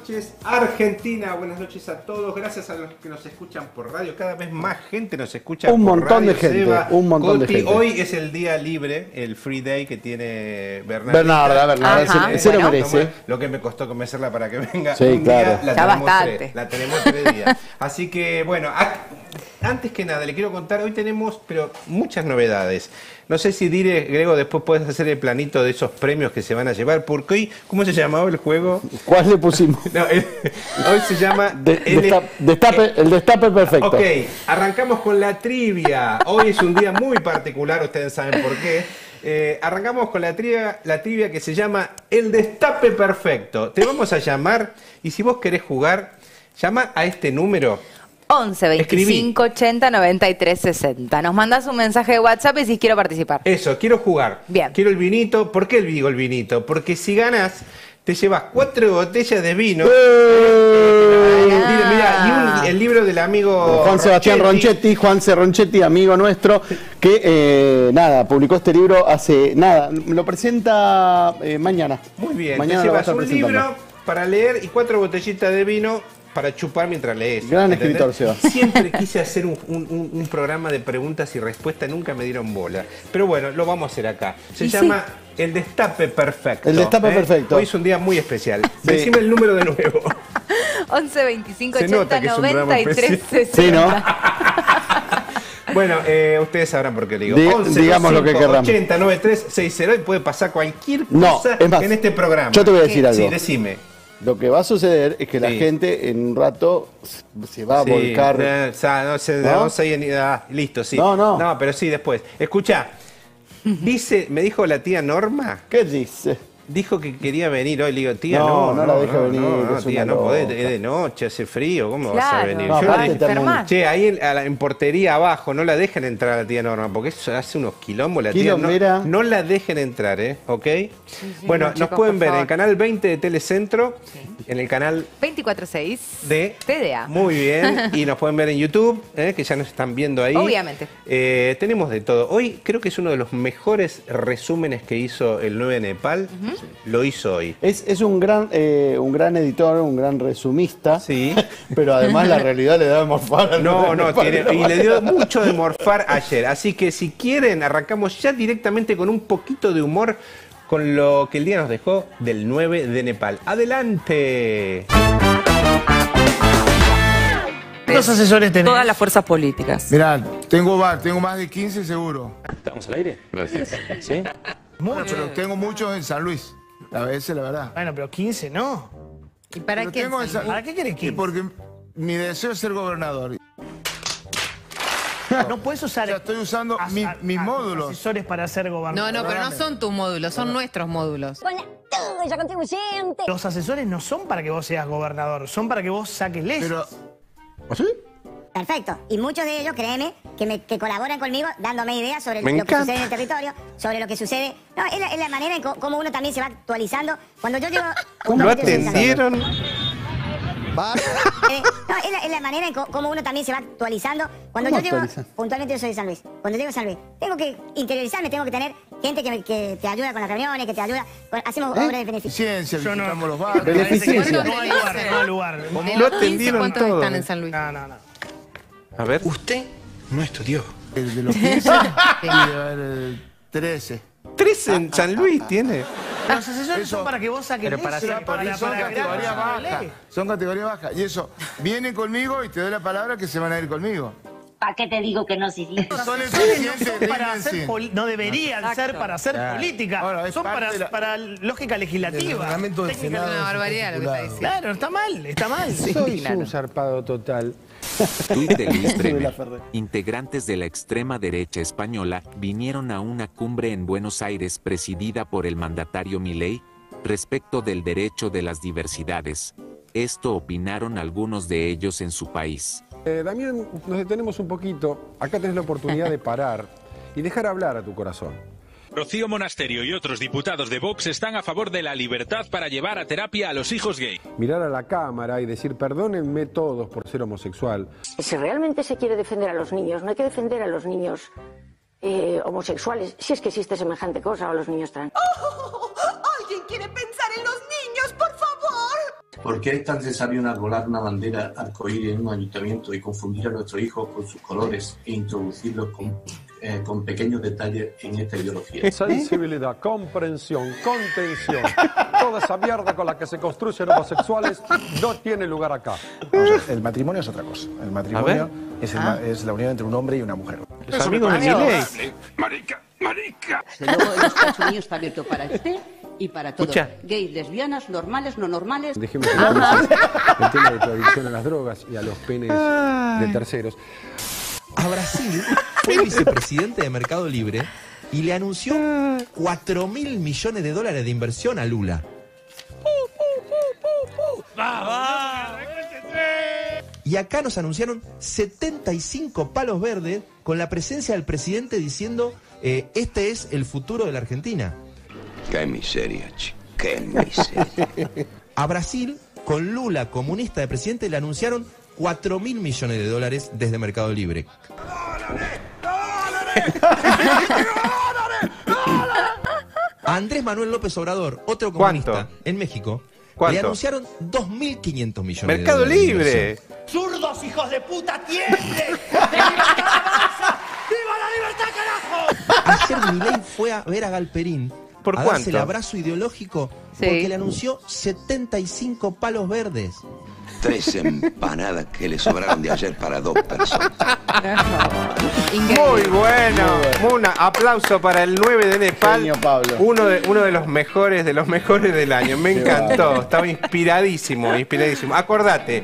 noches Argentina, buenas noches a todos, gracias a los que nos escuchan por radio, cada vez más gente nos escucha un por montón radio. de gente, Seba, un montón Coti, de gente. hoy es el día libre, el free day que tiene Bernarda, se lo merece. Lo que me costó convencerla para que venga Sí, un claro. día, la tenemos 3 días. Así que bueno, antes que nada le quiero contar, hoy tenemos pero muchas novedades. No sé si Dire, Grego, después puedes hacer el planito de esos premios que se van a llevar, porque hoy, ¿cómo se llamaba el juego? ¿Cuál le pusimos? No, hoy se llama... el destape perfecto. Ok, arrancamos con la trivia. Hoy es un día muy particular, ustedes saben por qué. Arrancamos con la trivia que se llama El Destape Perfecto. Te vamos a llamar y si vos querés jugar, llama a este número. 11 25 80 93 60. Nos mandás un mensaje de WhatsApp y si quiero participar. Eso, quiero jugar. Bien. Quiero el vinito. ¿Por qué digo el vinito? Porque si ganás, te llevas 4 botellas de vino. Mirá, y el libro del amigo Juan Sebastián Ronchetti, Ronchetti, amigo nuestro, que publicó este libro hace nada. Lo presenta mañana. Muy bien, mañana te lo va a llevas estar un presentando. libro para leer y 4 botellitas de vino para chupar mientras lees. Gran ¿entendés? escritor, Seba. Siempre quise hacer un programa de preguntas y respuestas, nunca me dieron bola. Pero bueno, lo vamos a hacer acá. Se llama El Destape Perfecto. El Destape Perfecto. Hoy es un día muy especial. Sí. Decime el número de nuevo. 11 25 Se 80 nota que es un programa 93 especial. 60. Sí, ¿no? Bueno, ustedes sabrán por qué le digo. Digamos lo que querramos. 80 93 60 y puede pasar cualquier No, cosa es más, en este programa. yo te voy a decir algo. Sí, decime. Lo que va a suceder es que la gente en un rato se va a volcar. Vamos ahí listo, sí. No, pero sí, después. Escucha, me dijo la tía Norma. ¿Qué dice? Dijo que quería venir hoy. Le digo, tía, no la deja venir. No, es tía, una no podés, loca. es de noche, hace frío, ¿cómo Claro. vas a venir? No, Yo aparte le dije, enfermar. che, ahí en portería abajo, no la dejen entrar a la tía Norma, porque eso hace unos quilombos la tía. No la dejen entrar, ¿ok? Bueno, chicos, nos pueden por ver en favor. el canal 20 de Telecentro, en el canal 24/6 de TDA. Muy bien, y nos pueden ver en YouTube, que ya nos están viendo ahí. Obviamente. Tenemos de todo. Hoy creo que es uno de los mejores resúmenes que hizo el 9 de Nepal. Lo hizo hoy. Es un gran editor, un gran resumista. Sí. Pero además la realidad le da de morfar. Y le dio mucho de morfar ayer. Así que si quieren, arrancamos ya directamente con un poquito de humor con lo que el día nos dejó del 9 de Nepal. ¡Adelante! ¿Cuántos asesores tenés? Todas las fuerzas políticas. Mirá, tengo más de 15 seguro. ¿Estamos al aire? ¿Sí? Bueno, pero tengo muchos en San Luis. A veces, la verdad. Bueno, pero 15 no. ¿Y para Pero qué? tengo en San- ¿Para qué querés 15? Porque mi deseo es ser gobernador. No puedes usar. Ya estoy usando mis módulos. Asesores para ser gobernador. No, pero no son tus módulos, son nuestros módulos. Con la tuya contribuyente. Los asesores no son para que vos seas gobernador, son para que vos saques leyes. Pero, ¿Ah, sí? Perfecto. Y muchos de ellos, créeme, que colaboran conmigo dándome ideas sobre Me lo que encanta. sucede en el territorio, sobre lo que sucede. No, es la manera en cómo uno también se va actualizando. Cuando yo llego... ¿Lo atendieron? Es la manera en cómo uno también se va actualizando. Cuando ¿Cómo yo llego, actualiza? puntualmente yo soy de San Luis. Cuando llego a San Luis, tengo que interiorizarme, tengo que tener gente que te ayuda con las reuniones, que te ayuda. Hacemos obras de beneficio. ciencia, Yo no. visitamos los barrios. Beneficencia. No hay lugar, no hay lugar. De Lo los 15, atendieron ¿cuántos todo. están en San Luis? No. A ver. Usted no estudió. De los 15 y de 13. 3 en San Luis tiene. Los asesores Eso. son para que vos saques Pero leyes. son categorías bajas. Son categorías bajas. Y eso, vienen conmigo y te doy la palabra que se van a ir conmigo. ¿Para qué te digo que no, si Son No inteligentes, son para hacer ríendanse. no deberían ser para hacer política. Ahora, es son parte para, de la- para lógica legislativa. reglamento del Técnica. Senado. Es una barbaridad lo que está diciendo. Claro, está mal, está mal. Soy un zarpado total. Tuit de Luis De la Bremer. Ferrer. Integrantes de la extrema derecha española vinieron a una cumbre en Buenos Aires presidida por el mandatario Milei respecto del derecho de las diversidades. Esto opinaron algunos de ellos en su país. Damián, nos detenemos un poquito. Acá tenés la oportunidad de parar y dejar hablar a tu corazón. Rocío Monasterio y otros diputados de Vox están a favor de la libertad para llevar a terapia a los hijos gay. Mirar a la cámara y decir, perdónenme todos por ser homosexual. Si realmente se quiere defender a los niños, no hay que defender a los niños homosexuales, si es que existe semejante cosa, o a los niños trans. ¿Alguien quiere pensar en los niños, por favor? ¿Por qué es tan necesario enarbolar una bandera arcoíris en un ayuntamiento y confundir a nuestros hijos con sus colores e introducirlos con pequeños detalles en esta ideología? Sensibilidad, comprensión, contención. Toda esa mierda con la que se construyen homosexuales no tiene lugar acá. El matrimonio es otra cosa. El matrimonio es la unión entre un hombre y una mujer. Los amigos de Milei. Marica. Desde luego el despacho mío está abierto para usted y para todos. Gays, lesbianas, normales, no normales. Dejemos el tema de prohibición a las drogas y a los penes de terceros. A Brasil fue vicepresidente de Mercado Libre y le anunció 4.000 millones de dólares de inversión a Lula. Y acá nos anunciaron 75 palos verdes con la presencia del presidente diciendo este es el futuro de la Argentina. Qué miseria, chico. Qué miseria. A Brasil, con Lula, comunista de presidente, le anunciaron 4.000 millones de dólares desde Mercado Libre. A Andrés Manuel López Obrador, otro comunista, en México, le anunciaron 2.500 millones Mercado de dólares. Libre. ¡Zurdos, hijos de puta, tiemblen! ¡Viva la libertad, carajo! Ayer Milei fue a ver a Galperín ¿Por a cuánto? darse el abrazo ideológico porque le anunció 75 palos verdes. 3 empanadas que le sobraron de ayer para 2 personas. Muy bueno. Un aplauso para el 9 de Nepal. Genio, Pablo. Uno de los mejores del año. Me encantó. Estaba inspiradísimo. Acordate,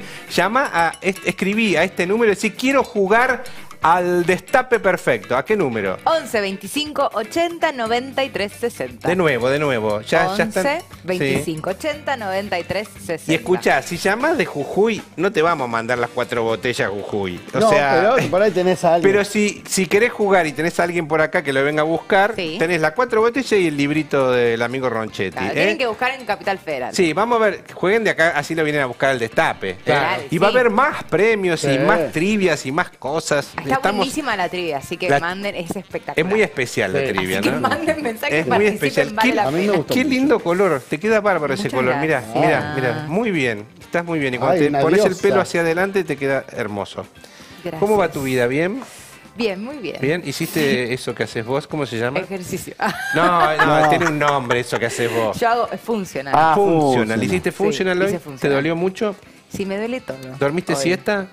escribí a este número y decí quiero jugar al destape perfecto. ¿A qué número? 11 25 80 93 60. De nuevo. Ya 11 están. 25 80 93 60. Y escuchá, si llamás de Jujuy, no te vamos a mandar las 4 botellas a Jujuy. No, pero por ahí tenés a alguien. Pero si querés jugar y tenés a alguien por acá que lo venga a buscar, tenés las 4 botellas y el librito del amigo Ronchetti. Claro, tienen que buscar en Capital Federal. Sí, vamos a ver, jueguen de acá, así lo vienen a buscar al destape. Claro, y va a haber más premios y más trivias y más cosas. Está buenísima la trivia, así que manden, es espectacular. Es muy especial la trivia, así ¿no? Que manden mensajes, es muy especial. Vale la pena. Qué lindo color, te queda bárbaro ese color. gracias. Mira, muy bien, estás muy bien. Y cuando Ay, te pones el diosa. pelo hacia adelante te queda hermoso. Gracias. ¿Cómo va tu vida? ¿Bien? Bien, muy bien. ¿Bien? ¿Hiciste eso que haces vos? ¿Cómo se llama? Ejercicio. No, tiene un nombre eso que haces vos. Yo hago funcional. Funcional. ¿Hiciste funcional hoy? hice ¿Te funcional. dolió mucho? Sí, me duele todo. ¿Dormiste Hoy. siesta?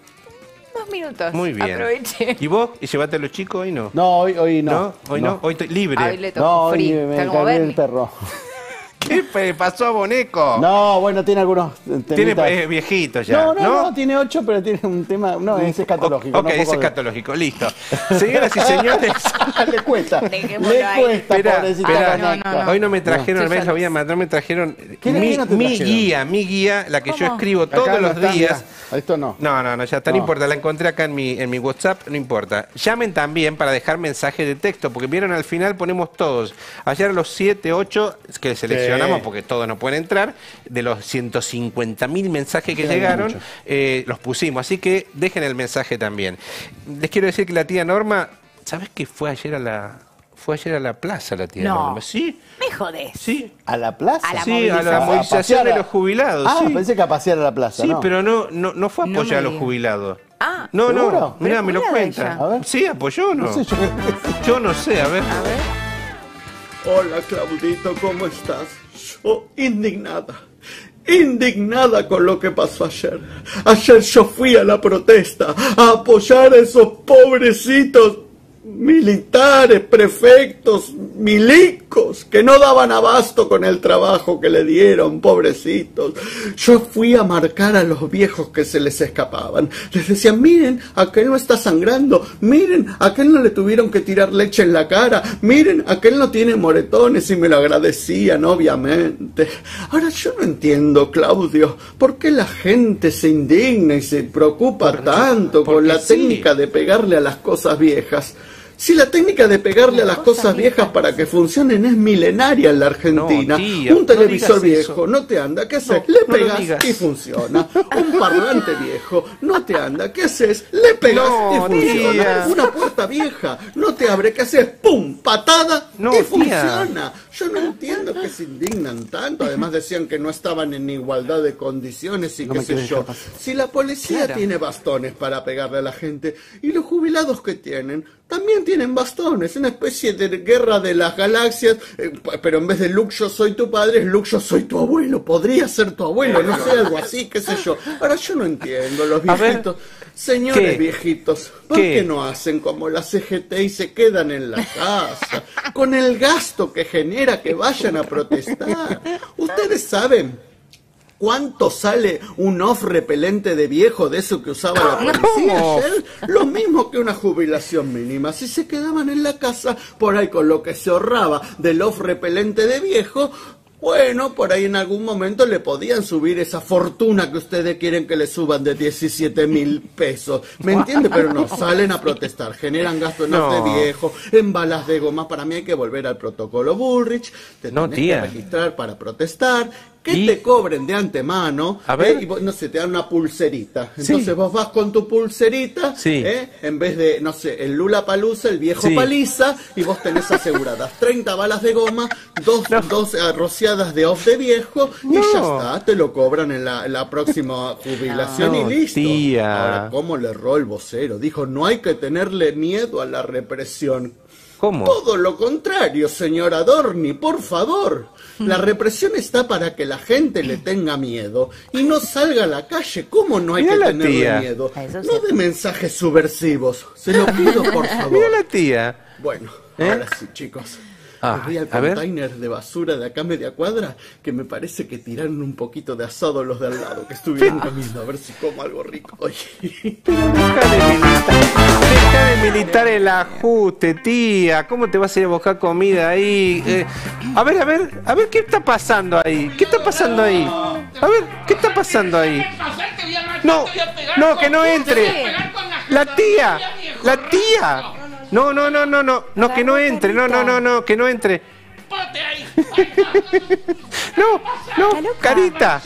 2 minutos. Muy bien. Aproveché. ¿Y vos? ¿Y llevaste a los chicos hoy no? No, hoy no. ¿No? ¿Hoy no? Hoy estoy libre. Hoy le tocó No, hoy free. me Está como cargué el Bernie. perro. ¿Qué pasó a Boneco? No, bueno, tiene algunos Tiene temitas. viejito ya. No, tiene 8, pero tiene un tema. No, es escatológico. Ok, no, es poco de- escatológico, listo. Señoras y señores. Le cuesta. Dejémoslo Le ahí. cuesta, Espera, pobrecita espera. Boneco. Hoy no me trajeron, al Sí, menos ya lo voy a mandar, me trajeron ¿Qué no te trajeron? mi guía, la que yo ¿Cómo? escribo Acá todos no los está, días. mirá, esto no. No, ya está, no importa, la encontré acá en mi WhatsApp, no importa. Llamen también para dejar mensajes de texto, porque vieron al final ponemos todos. Ayer los 7, 8 que seleccionamos, porque todos no pueden entrar, de los 150.000 mensajes que llegaron, los pusimos. Así que dejen el mensaje también. Les quiero decir que la tía Norma, ¿sabes que fue ayer a la plaza la tía Norma? Sí. Me jodés. Sí. ¿A la plaza? A la Sí, a la movilización. movilización de los jubilados. Ah, sí. pensé que a pasear a la plaza. Sí, no. pero no fue a No apoyar me a los digas. jubilados. Ah, No, ¿seguro? mirá, me lo ¿Pero cuenta. ella? A ver. Sí, apoyó o no. No sé, yo... Yo no sé, a ver. Hola, Claudito, ¿cómo estás? Yo indignada con lo que pasó ayer. Ayer yo fui a la protesta a apoyar a esos pobrecitos militares, prefectos, milicos, que no daban abasto con el trabajo que le dieron, pobrecitos. Yo fui a marcar a los viejos que se les escapaban. Les decían, miren, aquel no está sangrando, miren, aquel no le tuvieron que tirar leche en la cara, miren, aquel no tiene moretones, y me lo agradecían, obviamente. Ahora yo no entiendo, Claudio, por qué la gente se indigna y se preocupa tanto con la técnica de pegarle a las cosas viejas. Si la técnica de pegarle a las cosas viejas para que funcionen es milenaria en la Argentina. No, tía, un televisor no digas viejo eso. no te anda, ¿qué haces? No, Le no lo pegas digas. y funciona. Un parlante viejo no te anda, ¿qué haces? Le pegas No, y funciona. tía. Una puerta vieja no te abre, ¿qué haces? ¡Pum! Patada No, y tía. funciona. Yo no entiendo que se indignan tanto? Además decían que no estaban en igualdad de condiciones y qué sé yo. Si la policía tiene bastones para pegarle a la gente y los jubilados que tienen también tienen bastones, una especie de guerra de las galaxias, pero en vez de Luke yo soy tu padre, es Luke yo soy tu abuelo, podría ser tu abuelo, no sé, algo así, qué sé yo. Ahora yo no entiendo, los viejitos, señores viejitos, ¿por qué no hacen como la CGT y se quedan en la casa, con el gasto que genera que vayan a protestar? Ustedes saben ¿cuánto sale un off repelente de viejo de eso que usaba la policía ayer? Lo mismo que una jubilación mínima. Si se quedaban en la casa, por ahí con lo que se ahorraba del off repelente de viejo, bueno, por ahí en algún momento le podían subir esa fortuna que ustedes quieren que le suban de 17.000 pesos. ¿Me entiende? Pero no, salen a protestar, generan gasto en off de viejo, en balas de goma. Para mí hay que volver al protocolo Bullrich, te tenés que registrar para protestar, que te cobren de antemano, y vos, no sé, te dan una pulserita. Entonces vos vas con tu pulserita, en vez de, no sé, el Lula Palusa, el viejo paliza, y vos tenés aseguradas 30 balas de goma, dos rociadas de off de viejo, y ya está, te lo cobran en la próxima jubilación y listo. Ahora, ¿cómo le erró el vocero? Dijo, no hay que tenerle miedo a la represión. ¿Cómo? Todo lo contrario, señor Adorni, por favor. La represión está para que la gente le tenga miedo y no salga a la calle. ¿Cómo no hay que tenerle miedo? No de mensajes subversivos. Se lo pido, por favor. Mira la tía. Bueno, ahora sí, chicos. Voy al container de basura de acá media cuadra, que me parece que tiraron un poquito de asado los de al lado, que estuvieron comiendo, a ver si como algo rico hoy. Deja de militar el ajuste, tía. ¿Cómo te vas a ir a buscar comida ahí? A ver, ¿qué está pasando ahí? ¿Qué está pasando ahí? A ver, ¿qué está pasando ahí? No, que no entre. La tía. No, que no entre, no, que no entre. No, Carita.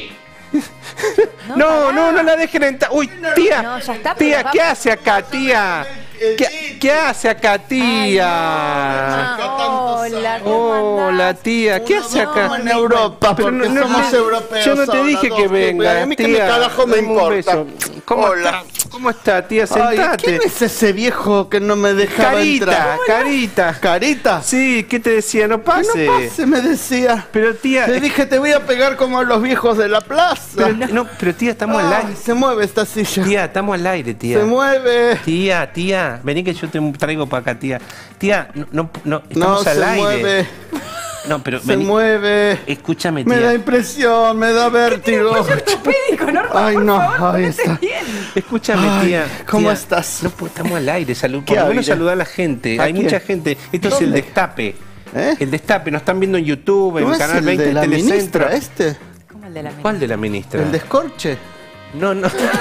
No la dejen entrar. Uy, tía, tía, ¿qué hace acá, tía? ¿Qué hace acá, tía? Hola, tía, ¿qué hace acá? En Europa, porque somos europeos. Yo no te dije que venga, a mí que me carajo me importa. Hola. ¿Cómo está, tía? Sentate. Ay, ¿quién es ese viejo que no me dejaba entrar? Carita. Sí, ¿qué te decía? No pase. No pase, me decía. Pero tía... Te dije, te voy a pegar como a los viejos de la plaza. Pero tía, estamos al aire. Se mueve esta silla. Tía, estamos al aire, tía. Se mueve. Tía, vení que yo te traigo para acá, tía. Tía, no, estamos al aire. Mueve. No, pero se mueve. Escúchame, tía. Me da impresión, me da vértigo. Ay, no, ahí está. Escúchame, tía. ¿Cómo estás? No, pues estamos al aire. Por lo menos saludar a la gente. Hay mucha gente. Esto es el Destape. El Destape. Nos están viendo en YouTube, en Canal 20, de la Telecentro. Ministra este? ¿Cómo el de la ministra? ¿Cuál de la ministra? ¿El Descorche? No.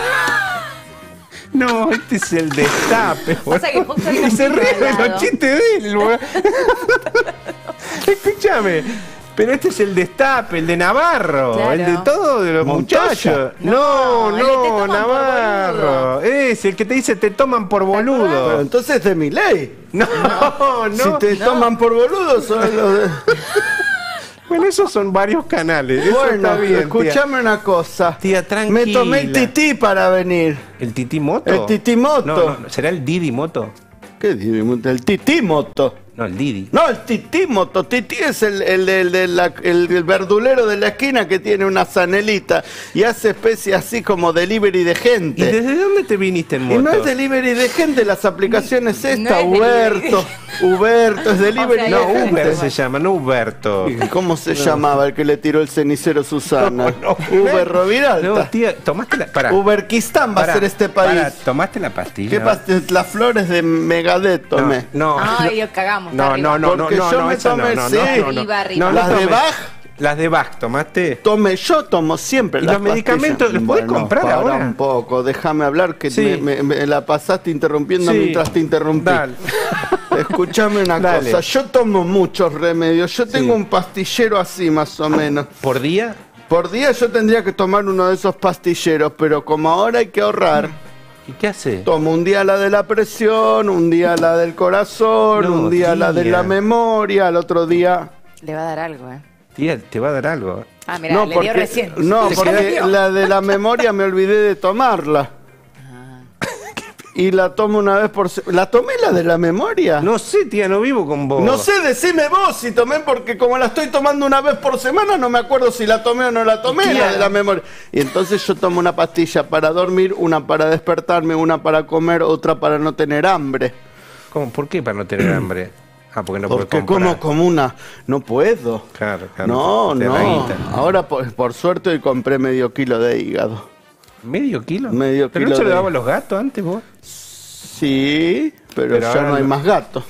No, este es el Destape. Pasa que justo hay y se ríe de los chistes de él, güey. Escúchame. Pero este es el Destape, el de Navarro, claro. El de todos de los muchachos. No, Navarro. Es el que te dice te toman por boludo. Pero entonces es de Milei. No. Si te toman por boludo son los de... Bueno, esos son varios canales. Bueno, escúchame una cosa. Tía, tranquila. Me tomé el tití para venir. ¿El tití moto? El tití moto. No, ¿será el Didi moto? ¿Qué Didi moto? El tití moto. No, el Didi. No, el tití moto. Tití es el verdulero de la esquina que tiene una zanelita y hace especie así como delivery de gente. ¿Y desde dónde te viniste en moto? Y no es delivery de gente, las aplicaciones esta, Uberto, es delivery de gente. Uber se llama, no Uberto. ¿Cómo se llamaba el que le tiró el cenicero a Susana? Uber Roviralta. No, tía, tomaste la... Pará. Uberquistán va a ser este país. Pará, ¿tomaste la pastilla? ¿Qué pastilla? Las flores de Megadeth tomé. No. Ay, cagamos. No. Porque yo me tomé, Las de Bach. Las de Bach, ¿tomaste? Yo tomo siempre. ¿Y los medicamentos los puedes comprar ahora? Un poco, déjame hablar que me la pasaste interrumpiendo mientras te interrumpí. Dale. Escúchame una cosa, yo tomo muchos remedios. Yo tengo un pastillero así más o menos. ¿Por día? Por día yo tendría que tomar uno de esos pastilleros, pero como ahora hay que ahorrar. ¿Y qué hace? Tomo un día la de la presión, un día la del corazón, un día la de la memoria, al otro día Le va a dar algo, Tía, te va a dar algo. Ah, mira, le dio recién. No, porque la de la memoria me olvidé de tomarla. Y la tomo una vez por semana. ¿La tomé la de la memoria? No sé, tía, no vivo con vos. No sé, decime vos si tomé, porque como la estoy tomando una vez por semana, no me acuerdo si la tomé o no la tomé, la de la memoria. Y entonces yo tomo una pastilla para dormir, una para despertarme, una para comer, otra para no tener hambre. ¿Cómo? ¿Por qué para no tener hambre? Ah, porque no puedo comprar. Porque como una... No puedo. Claro. No. Ahora, por suerte, hoy compré medio kilo de hígado. ¿Medio kilo? Medio ¿Pero kilo no se de... lo daban los gatos antes vos? Sí, pero ya no hay más gatos.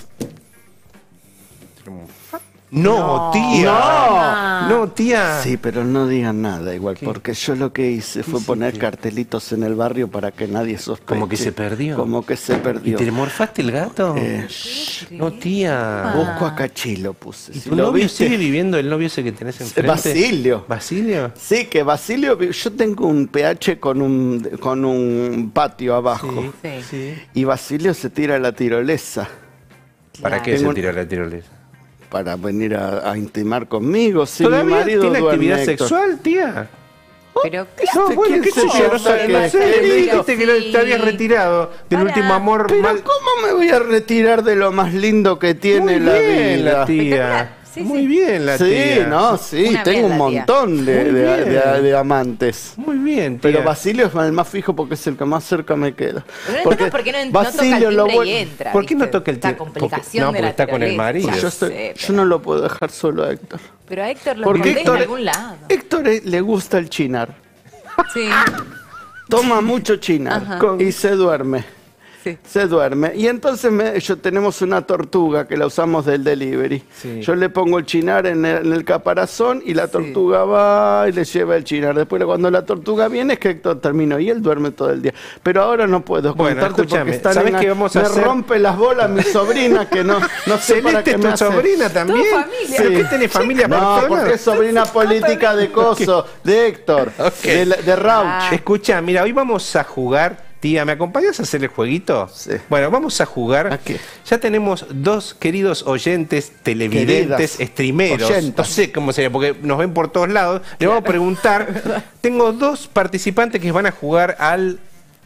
No, tía. No, tía. Sí, pero no digan nada igual, porque yo lo que hice fue poner cartelitos en el barrio para que nadie sospeche. ¿Como que se perdió? Como que se perdió. ¿Y te morfaste el gato? No, tía. Busco a Cachilo puse. ¿Y tu novio sigue viviendo, el novio ese que tenés enfrente? Basilio. ¿Basilio? Sí, que Basilio... Yo tengo un PH con un patio abajo. Sí. Y Basilio se tira a la tirolesa. ¿Para qué se tira a la tirolesa? Para venir a intimar conmigo. Sí, ¿Todavía mi marido tiene actividad Héctor. sexual, tía? Pero No, bueno, qué sé yo, no sé, me dijiste que te habías retirado del último amor. Pero ¿cómo me voy a retirar de lo más lindo que tiene la vida? La tía. Muy bien la tía. Sí, tengo un montón de amantes. Muy bien, tía. Pero Basilio es el más fijo porque es el que más cerca me queda. Pero no entiendo por qué no toca el timbre y entra. ¿Por qué no toca el timbre? Esta complicación porque de la está con el marido. Yo no lo puedo dejar solo a Héctor. Pero a Héctor lo Porque escondés en algún lado. Héctor le gusta el chinar. Sí. Toma mucho chinar y se duerme. Sí. Se duerme. Y entonces tenemos una tortuga que la usamos del delivery. Sí. Yo le pongo el chinar en el caparazón y la tortuga va y le lleva el chinar. Después cuando la tortuga viene es que Héctor terminó y él duerme todo el día. Pero ahora no puedo contarte porque están ¿sabes qué vamos a hacer? rompe las bolas mi sobrina que no sé para qué me hace. sobrina también? familia. ¿Pero qué tenés familia por todos porque lados? es sobrina política de Coso, de Héctor, de Rauch. Escucha, mira, hoy vamos a jugar. Tía, ¿me acompañas a hacer el jueguito? Sí. Bueno, vamos a jugar. ¿A qué? Ya tenemos dos queridos oyentes, televidentes, streameros. No sé cómo sería, porque nos ven por todos lados. Le vamos a preguntar. Tengo dos participantes que van a jugar al...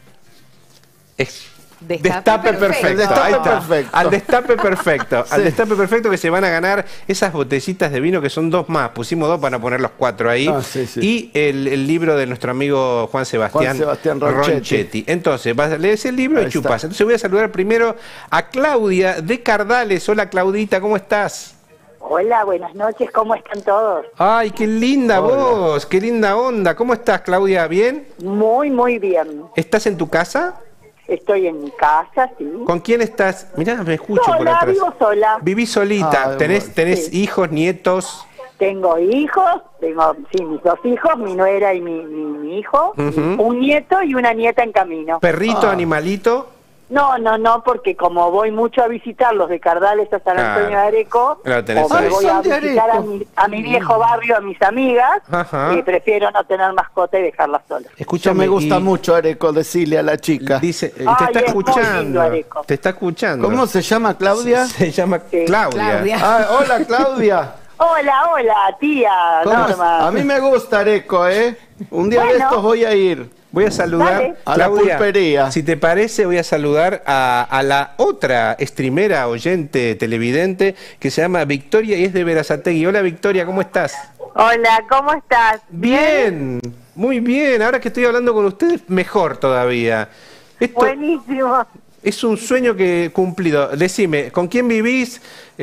Destape perfecto. Ahí está. Al destape perfecto. Al destape perfecto, que se van a ganar esas botellitas de vino, que son dos más. Pusimos dos para poner los cuatro ahí. Y el libro de nuestro amigo Juan Sebastián Ronchetti. Entonces, lees el libro y chupás. Entonces voy a saludar primero a Claudia de Cardales. Hola, Claudita, ¿cómo estás? Hola, buenas noches, ¿cómo están todos? Ay, qué linda voz, qué linda onda. ¿Cómo estás, Claudia? ¿Bien? Muy, muy bien. ¿Estás en tu casa? Estoy en mi casa, sí. ¿Con quién estás? Mirá, me escucho por Sola, atrás. vivo sola. ¿Vivís solita? Ah, ¿Tenés hijos, nietos? Tengo hijos, mis dos hijos, mi nuera y mi hijo, un nieto y una nieta en camino. ¿Perrito, animalito? No, porque como voy mucho a visitarlos de Cardales a San Antonio de Areco, o me voy a visitar a mi viejo barrio, a mis amigas, y prefiero no tener mascota y dejarlas solas. Escúchame, me gusta mucho Areco, decirle a la chica. Dice, te está escuchando. Te está escuchando. ¿Cómo se llama, Claudia? Se llama Claudia. Hola, Claudia. Hola, tía Norma. A mí me gusta Areco, ¿eh? Un día de estos voy a ir. Voy a saludar a la pulpería. Si te parece, voy a saludar a la otra streamera, oyente, televidente, que se llama Victoria y es de Berazategui. Hola, Victoria, ¿cómo estás? Hola, ¿cómo estás? Bien, muy bien. Ahora que estoy hablando con ustedes, mejor todavía. Buenísimo. Es un sueño que cumplido. Decime, ¿con quién vivís?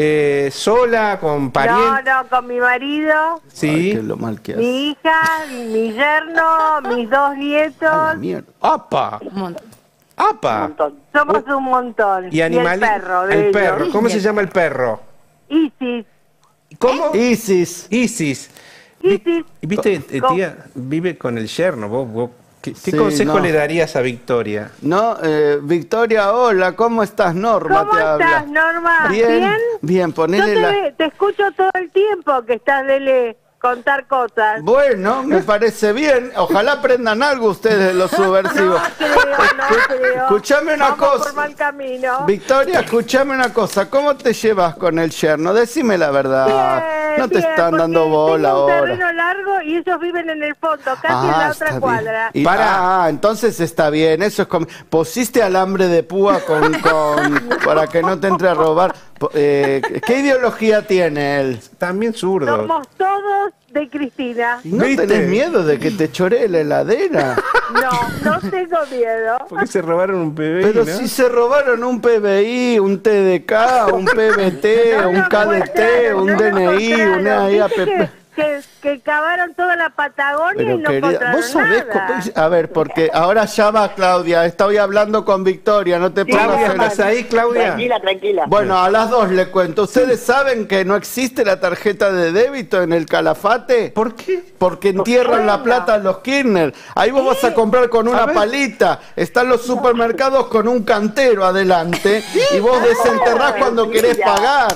¿Sola? ¿Con parientes? No, con mi marido. Sí. Lo mal que hace. Mi hija, mi yerno, mis dos nietos. ¡Apa! ¡Apa! Somos un montón. Y el perro. El perro. ¿Cómo se llama el perro? Isis. ¿Cómo? Isis. Isis. Y viste, tía, vive con el yerno. ¿Vos ¿Qué consejo le darías a Victoria? No, Victoria, hola, ¿cómo estás? Norma te habla. ¿Cómo estás, Norma? Bien, bien, ponele te escucho todo el tiempo que estás de contar cosas. Bueno, me parece bien. Ojalá aprendan algo ustedes, los subversivos. No creo. Escuchame una cosa. Por mal camino. Victoria, escuchame una cosa. ¿Cómo te llevas con el yerno? Decime la verdad. No te bien, están dando porque bola tengo un ahora. terreno largo y ellos viven en el fondo, casi en la otra está cuadra. bien. Entonces está bien. Eso es como... Pusiste alambre de púa para que no te entre a robar. ¿Qué ideología tiene él? También zurdo. Somos todos de Cristina. ¿No tenés miedo de que te choree la heladera? No tengo miedo. Porque se robaron un PBI, Pero ¿no? si se robaron un PBI, un TDK, un PBT, un KDT, un DNI, un EAPP. Que cavaron toda la Patagonia Pero y no querida, encontraron vos sabés nada. a ver, porque ahora ya va Claudia, estoy hablando con Victoria, no te pongas Claudia, celosa. ¿estás ahí, Claudia? Tranquila. Bueno, a las dos le cuento. ¿Ustedes saben que no existe la tarjeta de débito en el Calafate? ¿Por qué? Porque entierran la plata en los Kirchner. Ahí vos vas a comprar con una palita. Están los supermercados con un cantero adelante y vos desenterrás cuando querés pagar.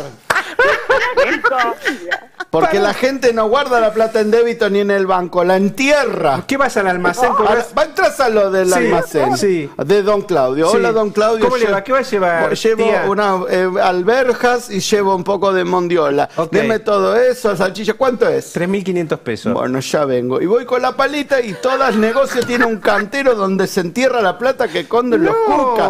Porque la gente no guarda la plata en débito ni en el banco, la entierra. ¿Qué vas al almacén? Entras a lo del almacén. Sí. De Don Claudio. Sí. Hola, Don Claudio. ¿Cómo le va? ¿Qué va a llevar, Llevo tía? unas alberjas y llevo un poco de mondiola. Deme todo eso, salchicha. ¿Cuánto es? 3.500 pesos. Bueno, ya vengo. Y voy con la palita y todas negocios tiene un cantero donde se entierra la plata que esconden los cucas.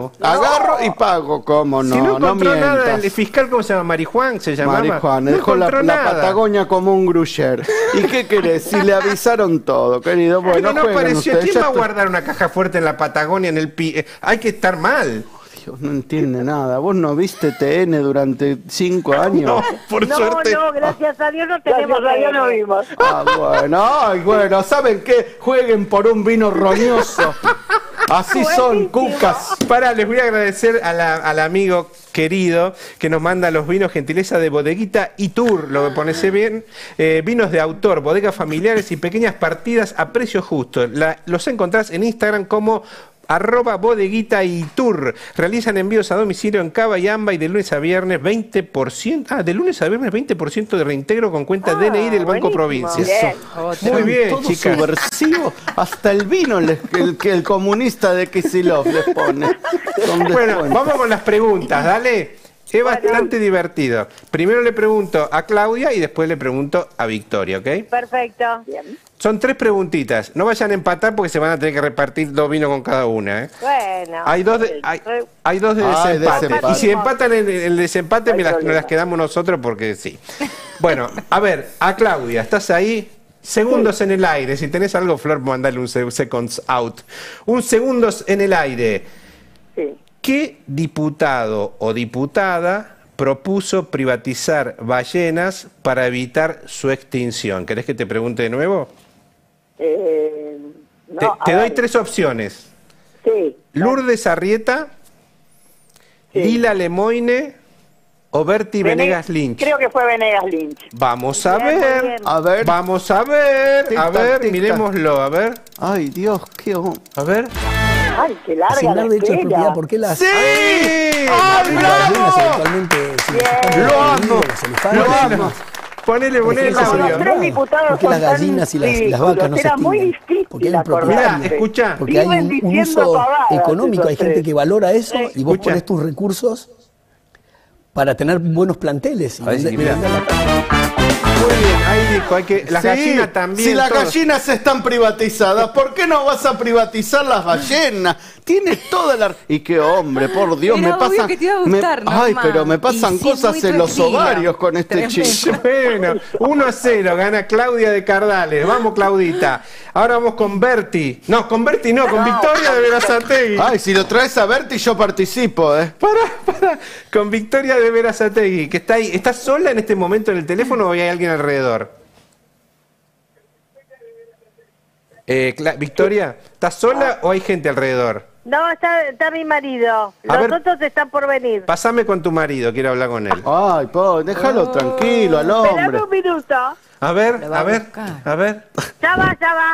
Agarro y pago. ¿Cómo no? Si no encontró mientas. nada, el fiscal, ¿cómo se llama? Marijuán se llamaba. Marijuán, No dejó la encontró nada. Patagonia como un gruyer. ¿Y qué querés? Si le avisaron todo, querido. Bueno, Pero no jueguen apareció. ustedes. ¿Quién Ya va a estoy- guardar una caja fuerte en la Patagonia, en el hay que estar mal. Dios, no entiende nada. ¿Vos no viste TN durante 5 años? No, por suerte. No, gracias a Dios no tenemos. Gracias a Dios no vimos. Ah, bueno, ¿saben qué? Jueguen por un vino roñoso. Así son, cucas. Para, les voy a agradecer al amigo querido que nos manda los vinos, gentileza de Bodeguita y Tour, lo ponese bien, vinos de autor, bodegas familiares y pequeñas partidas a precio justo. Los encontrás en Instagram como @bodeguita y tour. Realizan envíos a domicilio en Cava y Amba y de lunes a viernes 20%. De lunes a viernes 20% de reintegro con cuenta DNI del Banco Provincia. Muy bien, todo chicas. subversivo. Hasta el vino el comunista de Kicillof les pone. Bueno, vamos con las preguntas, dale. Es bastante divertido. Primero le pregunto a Claudia y después le pregunto a Victoria, ¿ok? Perfecto. Son 3 preguntitas. No vayan a empatar porque se van a tener que repartir 2 vinos con cada una, ¿eh? Bueno. Hay dos de desempate. Y si empatan en el desempate, nos las quedamos nosotros porque sí. Bueno, a ver, a Claudia, ¿estás ahí? Segundos en el aire. Si tenés algo, Flor, mandale un seconds out. Un segundos en el aire. Sí. ¿Qué diputado o diputada propuso privatizar ballenas para evitar su extinción? ¿Querés que te pregunte de nuevo? Te doy 3 opciones. Sí. Lourdes Arrieta, Lila Lemoine o Berti Venegas Lynch. Creo que fue Venegas Lynch. Vamos a Bien, muy ver. bien. A ver. Vamos a ver. Tic-tac, A ver, tic-tac. miremoslo. A ver. Ay, Dios, qué A ver. Ay, qué larga Sin la hablar de hecho de espera. propiedad, ¿por qué las ¡Sí! las gallinas eventualmente Lo amo. Lo amo. Ponele el Ejemplo, audio. los tres diputados ¿Por qué las gallinas y las vacas no se extinguen? Porque hay un propietario. Mirá, escuchá. Porque hay un uso económico, hay gente que valora eso y vos Escucha. pones tus recursos para tener buenos planteles. Y vender- mirá. Muy bien, ahí dijo, hay que, las Sí, gallinas también. Si las todo. gallinas están privatizadas, ¿por qué no vas a privatizar las ballenas? Tiene toda la... Y qué hombre, por Dios, Era me obvio pasan... que te iba a gustar, Ay, Norma. pero me pasan Y sí, cosas muy en los tranquilo. ovarios con este chico. Bueno, 1-0, gana Claudia de Cardales. Vamos, Claudita. Ahora vamos con Berti. No, con Berti no, con Victoria de Verazategui. Ay, si lo traes a Berti, yo participo, ¿eh? Pará. Con Victoria de Verazategui, que está ahí. ¿Estás sola en este momento en el teléfono o hay alguien alrededor? Victoria, ¿estás sola o hay gente alrededor? No, está mi marido. A Los ver. otros están por venir. Pásame con tu marido, quiero hablar con él. Ay, déjalo tranquilo al Esperame hombre. un minuto. A ver. Ya va.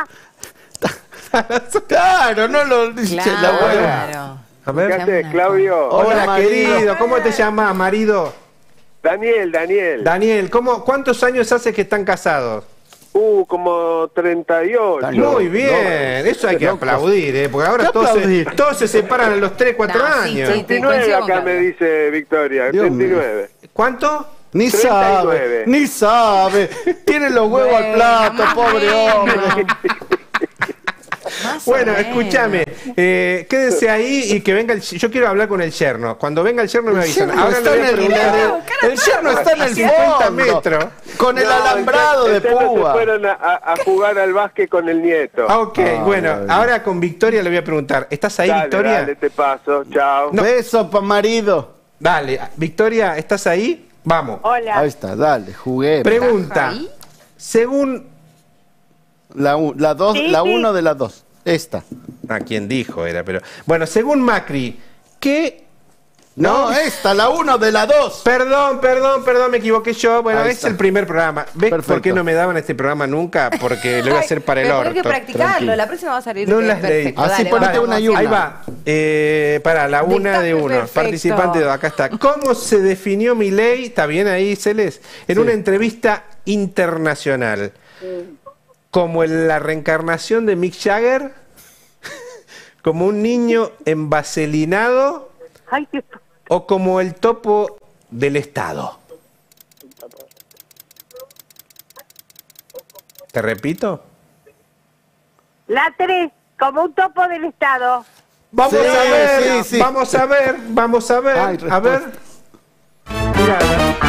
Claro, no lo dice la abuela. A ver. Fíjate, Claudio. Hola, marido. querido. ¿Cómo te llamas, marido? Daniel. Daniel, ¿cuántos años hace que están casados? Como 38. Muy bien, eso hay que aplaudir, porque ahora todos se separan a los 3, 4 años. 29 acá me dice Victoria, 39. ¿Cuánto? Ni 39. ni sabe. Tiene los huevos al plato, pobre hombre. Bueno, escúchame, quédese ahí y que venga yo quiero hablar con el yerno. Cuando venga el yerno me avisan. Ahora le voy a preguntar. El yerno está en el 50 fondo, metros. con el alambrado de púa. Se fueron a jugar al básquet con el nieto. Ok, bueno, ahora con Victoria le voy a preguntar. ¿Estás ahí, Dale, Victoria? Dale, te paso, chao. No. Beso pa' marido. Dale, Victoria, ¿estás ahí? Vamos. Hola. Ahí está, dale, jugué. Pregunta. Según la 1 de las 2. Esta. ¿A quién dijo era? Pero bueno, según Macri, ¿qué? No, esta, la 1 de la 2. Perdón, me equivoqué yo. Bueno, Ahí es está. el primer programa. ¿Ves Perfecto. por qué no me daban este programa nunca? Porque lo voy a hacer para el Pero orto. hay que practicarlo, Tranquilo. la próxima va a salir No las leí. perfecto. Así Dale, ponete vamos. una y una. Ahí va. Para la una de uno. perfecto. Participante 2. Acá está. ¿Cómo se definió Milei? ¿Está bien ahí, Celes? En una entrevista internacional. Como la reencarnación de Mick Jagger. Como un niño envaselinado. Ay, qué... O como el topo del Estado. ¿Te repito? La 3, como un topo del Estado. Vamos Sí, a ver, sí, sí. vamos a ver. Ay, A ver. Mirá,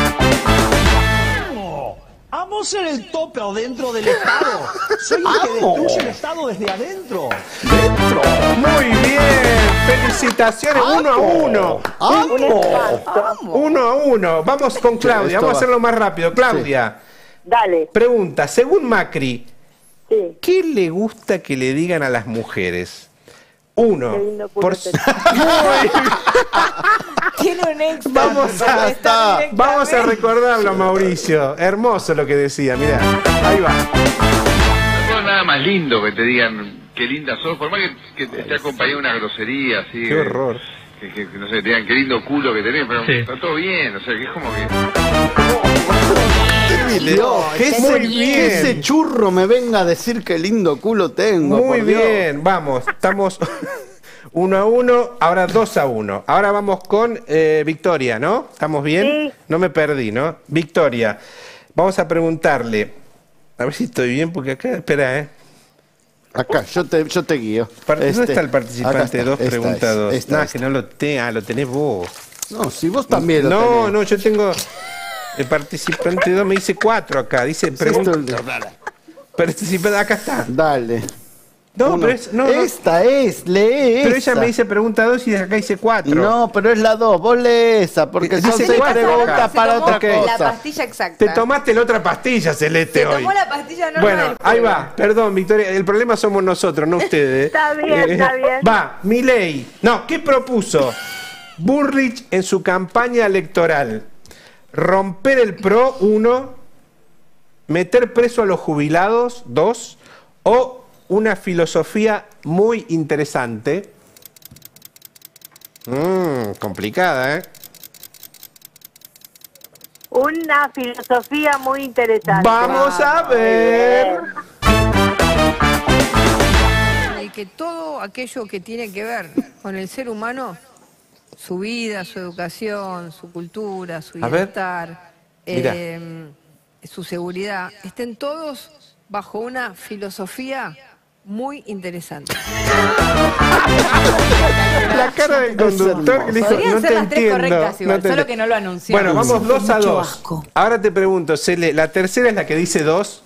Amo ser el tope adentro del Estado. Soy el que destruye el Estado desde adentro. muy bien. Felicitaciones. 1-1. 1-1. Vamos con Claudia. Esto Vamos a va. hacerlo más rápido. Claudia, Dale. pregunta. Según Macri, Sí. ¿qué le gusta que le digan a las mujeres? Qué 1. lindo culo Por... tenés. Tiene un extra. Vamos a recordarlo, Mauricio. Hermoso lo que decía, mirá. Ahí va. No es nada más lindo que te digan qué linda sos, por más que te acompañe una grosería así. Qué horror. Que no sé, te digan qué lindo culo que tenés, pero está todo bien, o sea, que es como que... Dios, Muy bien. que ese churro me venga a decir qué lindo culo tengo. Muy por Dios. bien, vamos, estamos 1-1, ahora 2-1. Ahora vamos con Victoria, ¿no? ¿Estamos bien? Sí. No me perdí, ¿no? Victoria, vamos a preguntarle, a ver si estoy bien, porque acá, espera, Acá, yo te guío. ¿Dónde está el acá participante está, 2? Pregunta 2. esta. Que no lo lo tenés vos. No, si vos también lo tenés. No, yo tengo... El participante 2 me dice 4 acá, dice pregunta... Participante, acá está. Dale. No, Uno. pero es... No, esta es, lee pero esa. ella me dice pregunta 2 y desde acá dice 4. No, pero es la 2, vos lee esa, porque son Dice 6 cuatro preguntas acá. para otra Ok. La cosa. pastilla exacta. Te tomaste la otra pastilla, Celeste, Se hoy. tomó la pastilla no Bueno, del ahí juego. va. Perdón, Victoria. El problema somos nosotros, no ustedes. Está bien, está bien. Va, Milei. No, ¿qué propuso Bullrich en su campaña electoral? Romper el PRO, 1. Meter preso a los jubilados, 2. O una filosofía muy interesante. Complicada, ¿eh? Una filosofía muy interesante. Vamos a ver. Y que todo aquello que tiene que ver con el ser humano, su vida, su educación, su cultura, su A ver. bienestar, Mirá. su seguridad, estén todos bajo una filosofía muy interesante. La cara del conductor que le dijo, Podrían no ser te las tres entiendo. correctas igual, no te solo entiendo". que no lo anunció. Bueno, vamos Sí, 2-2. Ahora te pregunto, Cele, ¿la tercera es la que dice 2?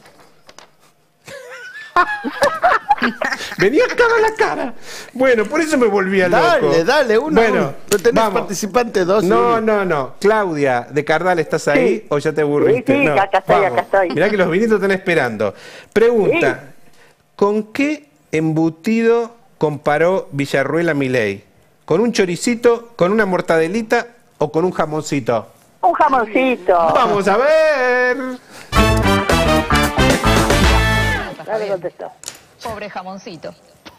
Venía acá a la cara. Bueno, por eso me volví a loco. Dale, uno. Bueno, ¿No tenés vamos. participante 2? No. Claudia, de Cardal, ¿estás ahí Sí. o ya te aburriste? Sí, No, acá estoy, vamos. acá estoy. Mirá que los vinitos están esperando. Pregunta, ¿con qué embutido comparó Villarruel a Milei? ¿Con un choricito, con una mortadelita o con un jamoncito? Un jamoncito. Vamos a ver. Dale, contestó. Pobre jamoncito.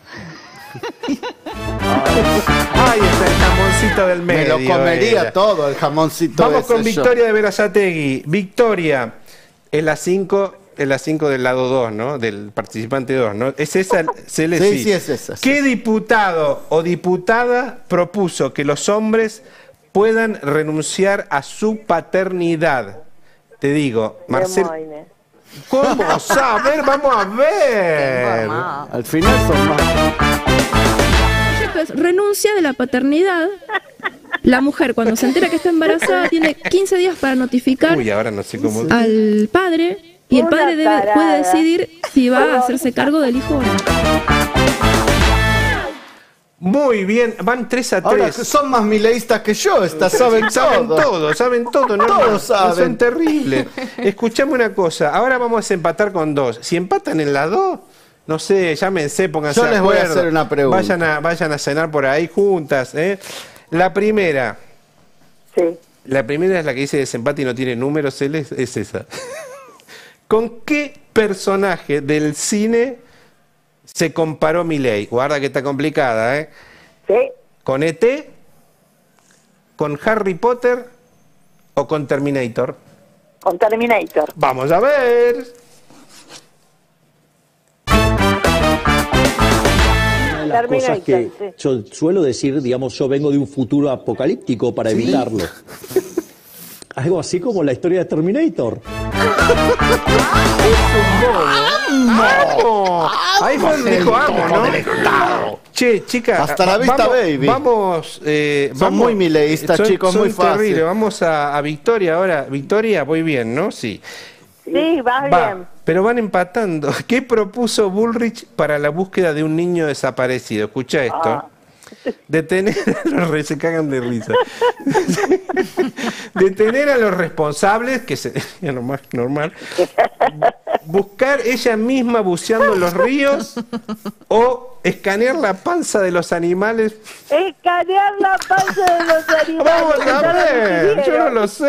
Ahí está el jamoncito del Me medio. lo comería era. todo el jamoncito. Vamos ese con yo. Victoria de Berazategui. Victoria, es la 5 del lado 2, ¿no? Del participante 2, ¿no? ¿Es esa? Sí, es esa. ¿Qué diputado o diputada propuso que los hombres puedan renunciar a su paternidad. Te digo, Marcelo... ¿Cómo? A ver, vamos a ver. Al final son más. Renuncia de la paternidad. La mujer, cuando se entera que está embarazada, tiene 15 días para notificar ahora no sé cómo... al padre, y el padre puede decidir si va a hacerse cargo del hijo o no. Muy bien, van 3-3. Ahora, son más mileístas que yo, saben todo, ¿no? Todos saben. Son terribles. Escuchame una cosa, ahora vamos a empatar con 2. Si empatan en la 2, no sé, llámense, pónganse de acuerdo. Yo les voy a hacer una pregunta. Vayan a cenar por ahí juntas, ¿eh? La primera. Sí. La primera es la que dice desempate y no tiene números, es esa. ¿Con qué personaje del cine se comparó Milei? Guarda que está complicada, ¿eh? Sí. ¿Con E.T., con Harry Potter o con Terminator? Con Terminator. Vamos a ver. Una de las cosas que yo suelo decir, digamos, yo vengo de un futuro apocalíptico para evitarlo. Algo así como la historia de Terminator. ¡Amo! Ahí fue donde dijo amo, ¿no? Che, chicas. Hasta la vista, baby. Vamos. Son muy mileístas, chicos, muy fácil. Vamos a Victoria ahora. Victoria, voy bien, ¿no? Sí. Sí, vas bien. Pero van empatando. ¿Qué propuso Bullrich para la búsqueda de un niño desaparecido? Escucha esto. Detener se cagan de risa. Detener a los responsables, que sería lo más normal. Buscar ella misma buceando en los ríos o escanear la panza de los animales. Escanear la panza de los animales. Vamos a ver, yo no lo sé.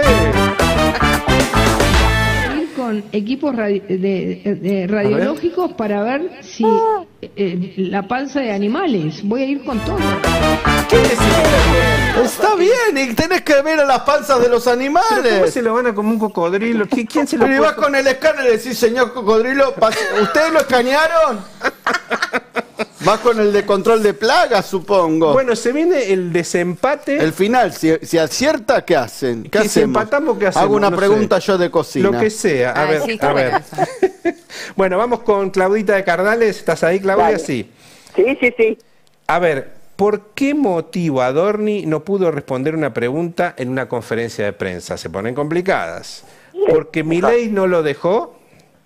Con equipos radiológicos para ver si la panza de animales. Voy a ir con todo. ¿Qué decís que está bien? Está bien, y tenés que ver a las panzas de los animales. ¿Pero cómo se lo van a comer un cocodrilo? ¿Quién se lo Pero vas con el escáner y decís, señor cocodrilo, ¿ustedes lo escanearon? Vas con el de control de plagas, supongo. Bueno, se viene el desempate. El final, si acierta, ¿qué hacen? ¿Qué hacemos? Si empatamos, ¿qué hacemos? Hago una pregunta yo de cocina. Lo que sea. A ver. Bueno, vamos con Claudita de Cardales. ¿Estás ahí, Claudia? Dale. Sí. Sí. A ver, ¿por qué motivo Adorni no pudo responder una pregunta en una conferencia de prensa? Se ponen complicadas. ¿Porque Milei no lo dejó?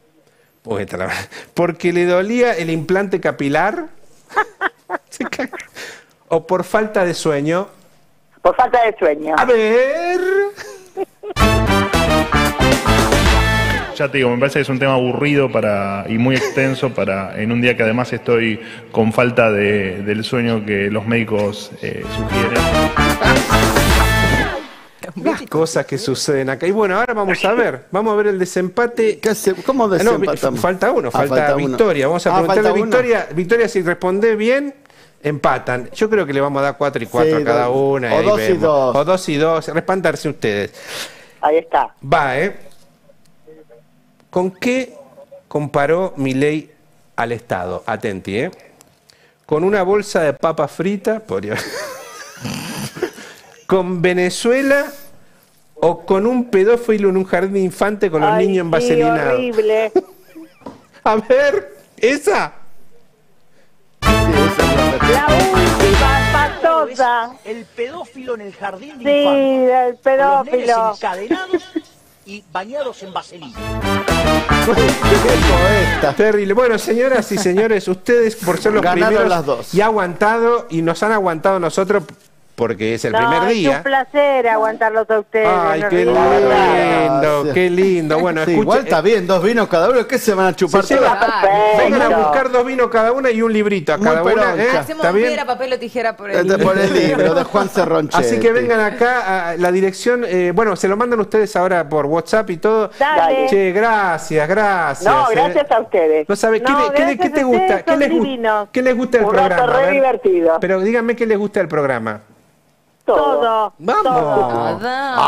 ¿Porque le dolía el implante capilar? ¿O por falta de sueño? Por falta de sueño. A ver. Ya te digo, me parece que es un tema aburrido y muy extenso en un día que además estoy con falta del sueño que los médicos sugieren. Las cosas que suceden acá. Y bueno, ahora vamos a ver el desempate. ¿Cómo desempatamos? No, falta uno, falta Victoria. Vamos a preguntarle a Victoria. Victoria, si responde bien, empatan. Yo creo que le vamos a dar 4 y 4 a cada una. O 2 y 2. O 2 y 2. Respantarse ustedes. Ahí está. Va, ¿Con qué comparó Milei al Estado? Atenti, Con una bolsa de papa frita, con Venezuela o con un pedófilo en un jardín de infante con los niños envaselinados. Horrible. A ver, esa. La última, espantosa. El pedófilo en el jardín de Sí, infantes. el pedófilo. Con los nenes encadenados y bañados en vaselina. Terrible. Bueno, señoras y señores, ustedes por ser los Ganaron primeros las dos. y aguantado, y nos han aguantado nosotros porque es el primer día. Es un placer aguantarlos a ustedes. Ay, qué lindo, qué lindo. Bueno, sí, igual está bien, 2 vinos cada uno. ¿Qué se van a chupar todos? Vengan a buscar 2 vinos cada una y un librito a cada una. Hacemos piedra, papel o tijera por el libro de Juan Cerronchetti. Así que vengan acá a la dirección. Bueno, se lo mandan ustedes ahora por WhatsApp y todo. Dale. Che, gracias. No, gracias a ustedes. No sabes, ¿qué te gusta? ¿Qué les gusta del programa? Un rato re divertido. Pero díganme qué les gusta del programa. Todo. ¡Vamos!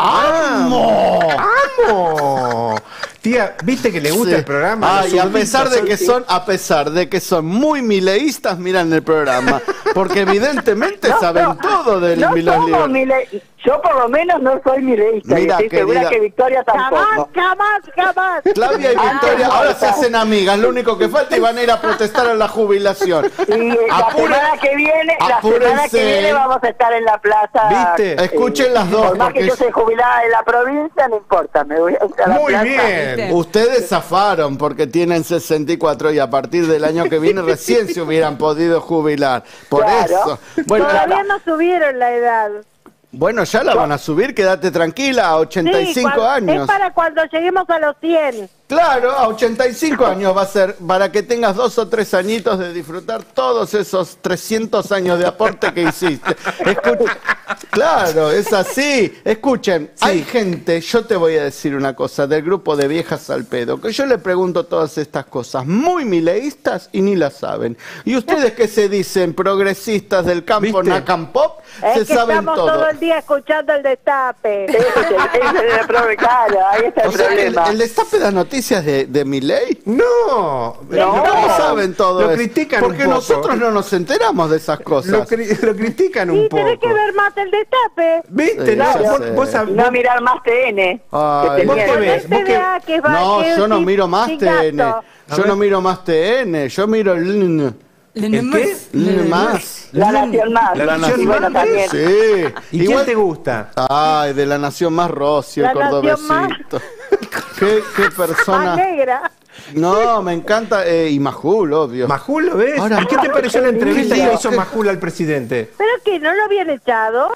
¡Vamos! Tía, ¿viste que le gusta el programa? Y a pesar de que son muy mileístas, miran el programa. Porque evidentemente saben todo de los libros. Yo por lo menos no soy mileísta. Mira, estoy segura que Victoria tampoco. Jamás. Claudia y Victoria ahora se hacen amigas, lo único que falta, y van a ir a protestar a la jubilación. Y la semana que viene vamos a estar en la plaza. ¿Viste? Escuchen las dos. Por más que yo soy jubilada de la provincia, no importa, me voy a ir a la plaza. Muy bien. Ustedes zafaron porque tienen 64 y a partir del año que viene recién se hubieran podido jubilar. Por eso. Bueno, todavía no subieron la edad. Bueno, ya la van a subir, quédate tranquila, a 85 años. Es para cuando lleguemos a los 100. Claro, a 85 años va a ser para que tengas 2 o 3 añitos de disfrutar todos esos 300 años de aporte que hiciste. Claro, es así. Escuchen, hay gente, yo te voy a decir una cosa, del grupo de viejas al pedo, que yo le pregunto todas estas cosas, muy mileístas y ni las saben. Y ustedes que se dicen progresistas del campo Nacampop, se saben todo. Estamos todo el día escuchando el destape. Claro, ahí está el problema. ¿El destape da noticias de Milei? No, no saben todo lo eso. critican porque un poco. Nosotros no nos enteramos de esas cosas. Lo critican un poco. Tenés que ver más el destape. ¿Viste? No mirar más TN. Ay, ¿Vos qué ves? No, yo no miro más TN. Yo no miro más TN. Yo miro el... ¿El qué? La Nación Más. La Nación Más. También. Sí. ¿Y quién te gusta? Ay, de La Nación Más, Rocío, el cordobesito. ¿Qué persona? Negra. No, me encanta. Y Majul, obvio. ¿Majul lo ves? Ahora, ¿qué te pareció la entrevista que hizo Majul al presidente? ¿Pero que no lo habían echado?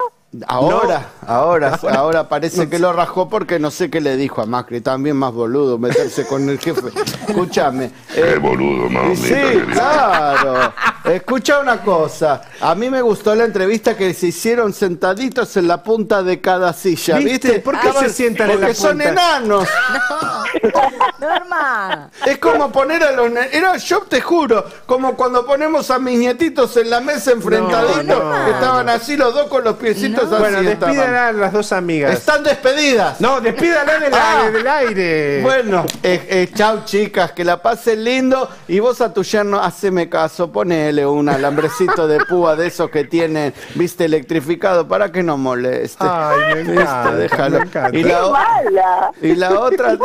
Ahora parece que lo rajó porque no sé qué le dijo a Macri. También más boludo meterse con el jefe. Escúchame. Qué boludo, mamita. Sí, claro. Escucha una cosa. A mí me gustó la entrevista que se hicieron sentaditos en la punta de cada silla. ¿Viste? ¿Por qué se sientan en la punta? Porque son enanos. Norma. Es como poner a los yo te juro, como cuando ponemos a mis nietitos en la mesa enfrentaditos, que estaban así los dos con los piecitos así. Bueno, despídanla a las dos amigas. Están despedidas. No, despídanla del aire. Bueno, chau chicas, que la pasen lindo. Y vos a tu yerno, haceme caso, ponele un alambrecito de púa de esos que tienen, viste, electrificado, para que no moleste. Ay, me encanta, déjalo. me encanta. Y la otra,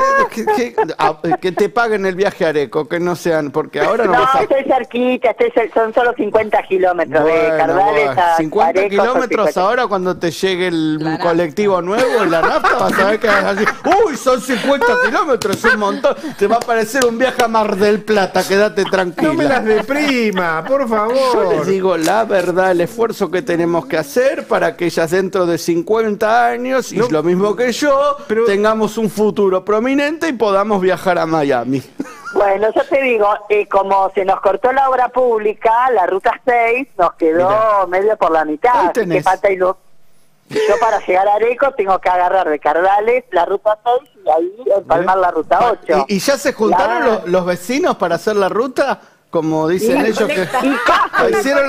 que te paguen el viaje a Areco, que no sean, porque ahora no vas a... estoy cerquita, son solo 50 kilómetros de Cardales a 50 Areco, kilómetros ahora cuando te llegue el colectivo nuevo y la nafta, vas a ver que vas así, uy, son 50 kilómetros, es un montón, te va a parecer un viaje a Mar del Plata, quédate tranquila. No me las deprima, por favor. Yo les digo la verdad, el esfuerzo que tenemos que hacer para que ellas dentro de 50 años, y lo mismo que yo, tengamos un futuro prominente y podamos viajar a Miami. Bueno, yo te digo, como se nos cortó la obra pública, la ruta 6 nos quedó medio por la mitad, así que falta yo para llegar a Areco tengo que agarrar de Cardales la ruta 6 y ahí empalmar la ruta 8. ¿Y ya se juntaron los vecinos para hacer la ruta? Como dicen ellos que hicieron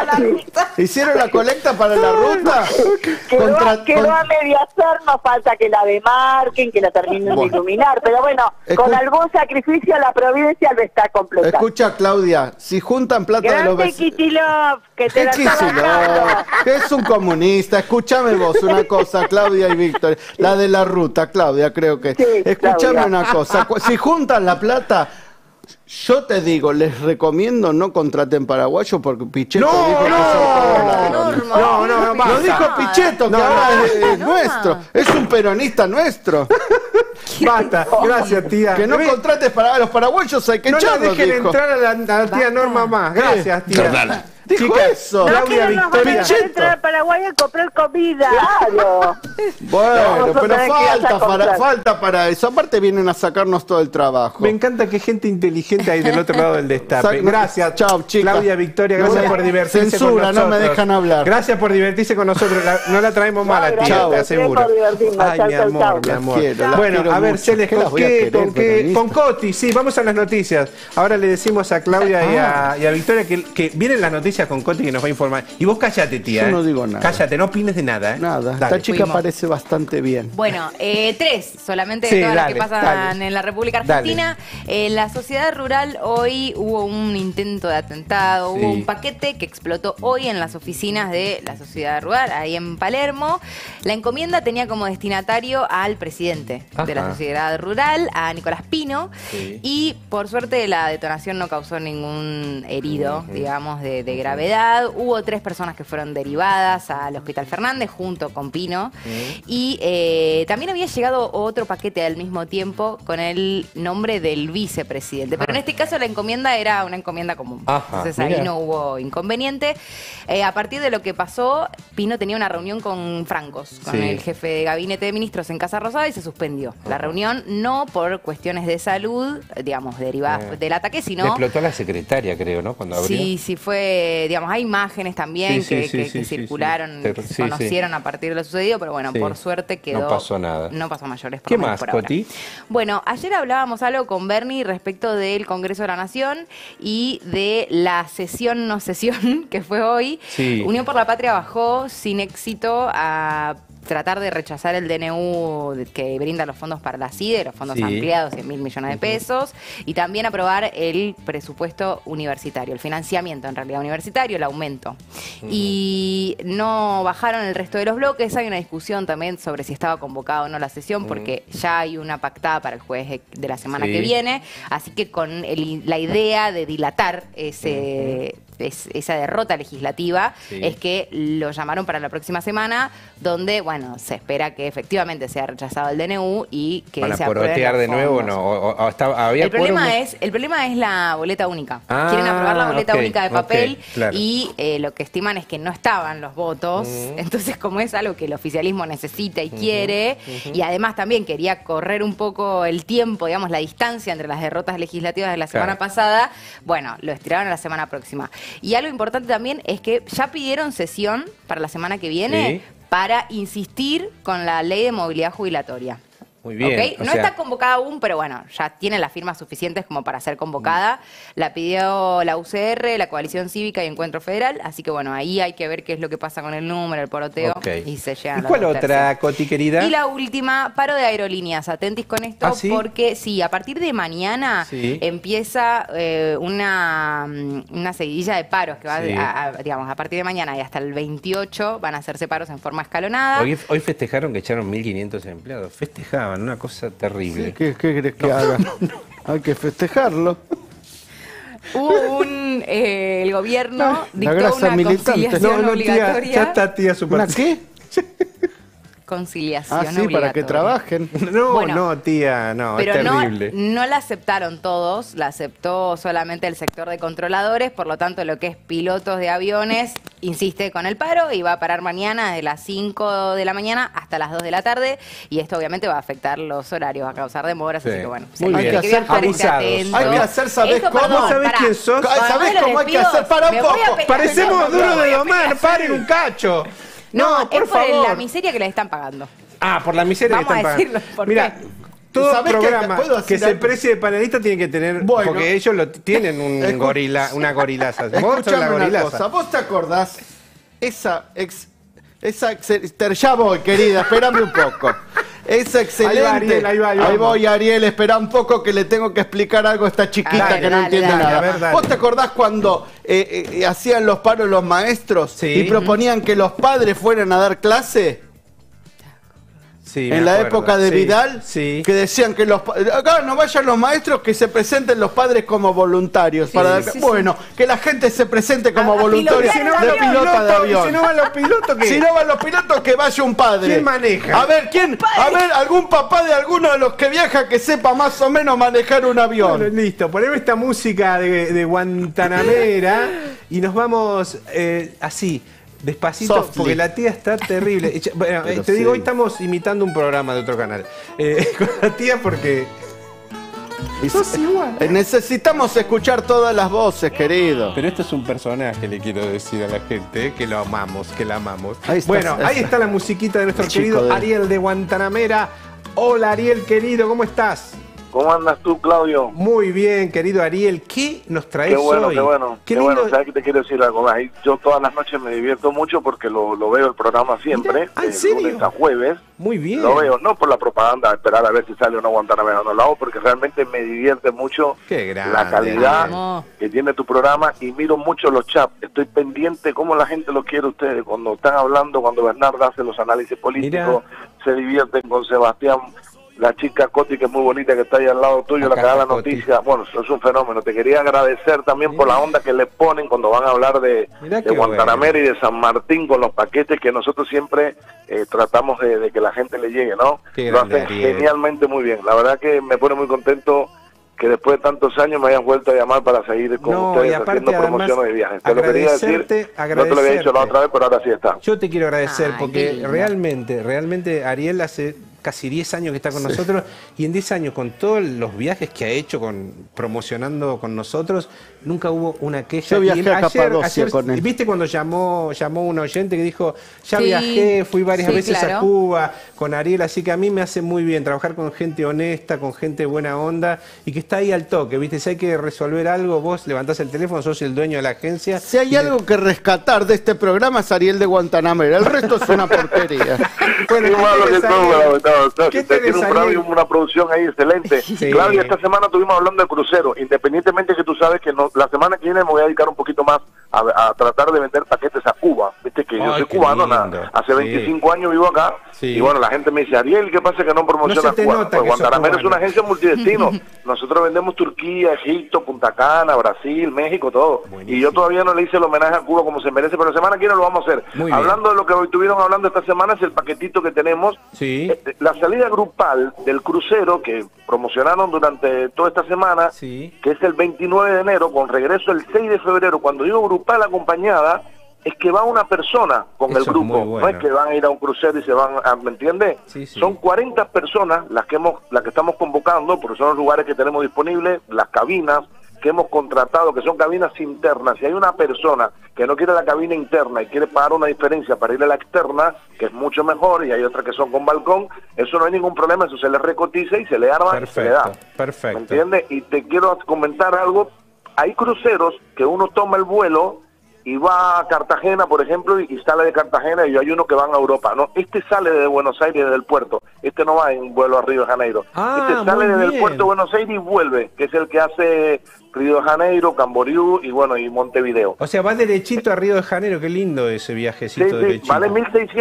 la colecta para la ruta. Quedó a medio hacer, nos falta que la demarquen, que la terminen de iluminar, pero bueno, con algún sacrificio la provincia lo está completando. Escucha, Claudia, si juntan plata de los vecinos... que te la está que es un comunista. Escúchame vos una cosa, Claudia y Víctor, la de la ruta, Claudia, creo que. Sí, escúchame una cosa, si juntan la plata... Yo te digo, les recomiendo no contraten paraguayos porque Pichetto dijo que son lo dijo Pichetto, que ahora es nuestro, es un peronista nuestro. Basta, gracias tía. Que no contrates para los paraguayos, hay que echarlos. No dejen entrar a la tía Norma más. Gracias tía. Dijo eso. Claudia Victoria. Entrar a Paraguay a comprar comida. Claro. Bueno, pero falta para eso. Aparte vienen a sacarnos todo el trabajo. Me encanta que gente inteligente hay del otro lado del destape. Gracias. Chao, chicas. Claudia Victoria, gracias por divertirse con nosotros. No me dejan hablar. Gracias por divertirse con nosotros. No la traemos mal a tía, te aseguro. Ay, mi amor, mi amor. Bueno, a ver, Celes, con Coti, sí, vamos a las noticias. Ahora le decimos a Claudia y a Victoria que vienen las noticias con Coti que nos va a informar. Y vos cállate, tía. Yo no digo nada. Cállate, no opines de nada. Nada. Dale. Esta chica parece parece bastante bien. Bueno, 3 solamente de todas las que pasan en la República Argentina. En la sociedad rural hoy hubo un intento de atentado, hubo un paquete que explotó hoy en las oficinas de la sociedad rural, ahí en Palermo. La encomienda tenía como destinatario al presidente de la sociedad rural, a Nicolás Pino, y por suerte la detonación no causó ningún herido, digamos, de gravedad. Hubo 3 personas que fueron derivadas al Hospital Fernández junto con Pino. Y también había llegado otro paquete al mismo tiempo con el nombre del vicepresidente. Pero en este caso la encomienda era una encomienda común. Entonces ahí no hubo inconveniente. A partir de lo que pasó, Pino tenía una reunión con Francos, con el jefe de gabinete de ministros en Casa Rosada, y se suspendió la reunión, no por cuestiones de salud, digamos, derivadas del ataque, sino... Le explotó a la secretaria, creo, ¿no? Cuando abrió. Sí, fue, digamos, hay imágenes también que circularon, que se conocieron a partir de lo sucedido, pero bueno, por suerte quedó... No pasó nada. No pasó mayores ¿Qué problemas más, por Coti? ahora. Bueno, ayer hablábamos algo con Bernie respecto del Congreso de la Nación y de la sesión no sesión que fue hoy. Unión por la Patria bajó sin éxito a tratar de rechazar el DNU que brinda los fondos para la CIDE, los fondos ampliados, 100.000 millones de pesos, y también aprobar el presupuesto universitario, el financiamiento en realidad universitario, el aumento. Y no bajaron el resto de los bloques. Hay una discusión también sobre si estaba convocada o no la sesión, porque ya hay una pactada para el jueves de la semana que viene, así que con la idea de dilatar esa derrota legislativa es que lo llamaron para la próxima semana, donde, bueno, se espera que efectivamente sea rechazado el DNU y que ¿Van a se aprueben porotear los de nuevo o fondos. no? ¿Había El problema es la boleta única. Quieren aprobar la boleta única de papel y lo que estiman es que no estaban los votos. Entonces, como es algo que el oficialismo necesita y quiere, y además también quería correr un poco el tiempo, digamos, la distancia entre las derrotas legislativas de la semana pasada, bueno, lo estiraron a la semana próxima. Y algo importante también es que ya pidieron sesión para la semana que viene para insistir con la ley de movilidad jubilatoria. Muy bien. No está convocada aún, pero bueno, ya tiene las firmas suficientes como para ser convocada. La pidió la UCR, la Coalición Cívica y Encuentro Federal, así que bueno, ahí hay que ver qué es lo que pasa con el número, el poroteo, y se llegan ¿Y cuál otra, Coti, querida? Y la última, paro de aerolíneas. Atentis con esto, porque a partir de mañana empieza una seguidilla de paros que va digamos, a partir de mañana y hasta el 28 van a hacerse paros en forma escalonada. Hoy festejaron que echaron 1.500 empleados. Festejaban, una cosa terrible. ¿Qué querés que haga? Hay que festejarlo. Hubo el gobierno dictó una conciliación obligatoria. Tía, ya está, tía, ¿Una qué? Conciliación obligatoria. Para que trabajen. No, tía, no, pero es terrible. No la aceptaron todos, la aceptó solamente el sector de controladores, por lo tanto lo que es pilotos de aviones insiste con el paro y va a parar mañana desde las 5 de la mañana hasta las 2 de la tarde, y esto obviamente va a afectar los horarios, va a causar demoras, así que bueno, hay que hacer abusados. Hay que hacer, ¿sabés cómo? ¿Sabés quién sos? ¿Sabés cómo hay que hacer? Para un poco. Parecemos duros de domar, paren un cacho. No, por favor. Por la miseria que les están pagando. Por la miseria que están pagando. Mira, todo programa que se precie de panelista tiene que tener, porque ellos tienen una gorilaza. Escuchame una cosa, ¿vos te acordás? Ya voy, querida, espérame un poco. Es excelente. Ahí voy, Ariel, espera un poco que le tengo que explicar algo a esta chiquita que no entiende nada. ¿Vos te acordás cuando hacían los paros los maestros y proponían que los padres fueran a dar clase? en la época de Vidal, que decían que acá no vayan los maestros, que se presenten los padres como voluntarios. Que la gente se presente como voluntario de pilota de avión. Si no van los pilotos, ¿qué? Si no van los pilotos, que vaya un padre. ¿Quién maneja? A ver, algún papá de alguno de los que viaja que sepa más o menos manejar un avión. Bueno, listo, ponemos esta música de Guantanamera y nos vamos así. Despacito, softly, porque la tía está terrible. Bueno, te digo, hoy estamos imitando un programa de otro canal. Con la tía porque... Necesitamos escuchar todas las voces, querido. Pero esto es un personaje, le quiero decir a la gente, que lo amamos, que la amamos. Ahí está la musiquita de nuestro querido Ariel de Guantanamera. Hola Ariel, querido, ¿cómo estás? ¿Cómo andas tú, Claudio? Muy bien, querido Ariel. ¿Qué nos traes hoy? Qué bueno. Qué bueno. ¿Sabes qué te quiero decir algo más? Yo todas las noches me divierto mucho porque lo veo el programa siempre. Mira, ¿en serio? Lunes a jueves. Muy bien. Lo veo, no por la propaganda, esperar a ver si sale o no Guantanamera, no lo hago porque realmente me divierte mucho la calidad que tiene tu programa y miro mucho los chats. Estoy pendiente cómo la gente lo quiere ustedes. Cuando están hablando, cuando Bernardo hace los análisis políticos, se divierten con Sebastián. La chica Coti, que es muy bonita, que está ahí al lado tuyo, la que da la noticia. Bueno, eso es un fenómeno. Te quería agradecer también por la onda que le ponen cuando van a hablar de Guantanamera y de San Martín con los paquetes que nosotros siempre tratamos de que la gente le llegue, ¿no? Lo hacen genialmente muy bien. La verdad que me pone muy contento que después de tantos años me hayan vuelto a llamar para seguir con ustedes haciendo promociones de viajes. Te lo quería decir, no te lo había dicho la otra vez, pero ahora sí está. Yo te quiero agradecer porque realmente Ariel hace casi 10 años que está con nosotros y en 10 años con todos los viajes que ha hecho promocionando con nosotros, nunca hubo una queja. Yo viajé a Capadocia con él. ¿Viste cuando llamó un oyente que dijo, ya viajé, fui varias veces a Cuba con Ariel, así que a mí me hace muy bien trabajar con gente honesta, con gente buena onda y que está ahí al toque, ¿viste? Si hay que resolver algo, vos levantás el teléfono, sos el dueño de la agencia. Si hay algo que rescatar de este programa es Ariel de Guantanamera, el resto es una porquería. Tiene una producción ahí excelente. Claudia, esta semana estuvimos hablando de crucero, independientemente que tú sabes que la semana que viene me voy a dedicar un poquito más a tratar de vender paquetes a Cuba. Viste que yo soy cubano, hace 25 años vivo acá y bueno, la gente me dice, Ariel, ¿qué pasa que no promocionas Cuba? Pues Guantanamera es una agencia multidestino. Nosotros vendemos Turquía, Egipto, Punta Cana, Brasil, México, todo. Buenísimo. Y yo todavía no le hice el homenaje a Cuba como se merece, pero la semana que viene lo vamos a hacer. Hablando de lo que estuvieron hablando esta semana, es el paquetito que tenemos. La salida grupal del crucero que promocionaron durante toda esta semana, que es el 29 de enero, con regreso el 6 de febrero. Cuando digo grupal acompañada, es que va una persona con el grupo, no es que van a ir a un crucero y se van a, ¿me entiendes? Son 40 personas las que estamos convocando, porque son los lugares que tenemos disponibles, las cabinas que hemos contratado, que son cabinas internas. Si hay una persona que no quiere la cabina interna y quiere pagar una diferencia para ir a la externa, que es mucho mejor, y hay otras que son con balcón, eso no hay ningún problema, eso se le recotiza y se le arma y se le da. Perfecto. ¿Me entiendes? Y te quiero comentar algo, hay cruceros que uno toma el vuelo y va a Cartagena, por ejemplo, y sale de Cartagena, y hay uno que van a Europa. No, este sale de Buenos Aires desde el puerto. Este no va en vuelo a Río de Janeiro. Este sale desde el puerto de Buenos Aires y vuelve, que es el que hace Río de Janeiro, Camboriú y bueno, y Montevideo. O sea, va derechito a Río de Janeiro. Qué lindo ese viajecito derechito. Vale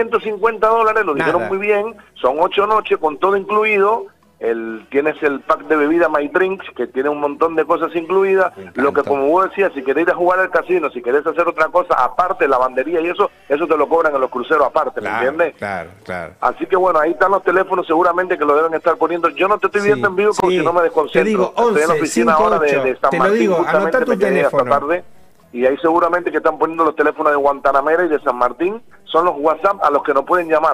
$1.650, lo dijeron muy bien. Son 8 noches con todo incluido. Tienes el pack de bebida My Drinks, que tiene un montón de cosas incluidas. Lo que, como vos decías, si querés ir a jugar al casino, si querés hacer otra cosa aparte, lavandería y eso te lo cobran en los cruceros aparte, ¿me entiendes? Claro. Así que bueno, ahí están los teléfonos, seguramente que lo deben estar poniendo. Yo no te estoy viendo en vivo porque si no me desconcentro. Te digo, 11, estoy en la oficina 5, ahora 8. de San Te Martín, lo digo, anotá tu teléfono. Tarde, y ahí seguramente que están poniendo los teléfonos de Guantanamera y de San Martín, son los WhatsApp a los que nos pueden llamar.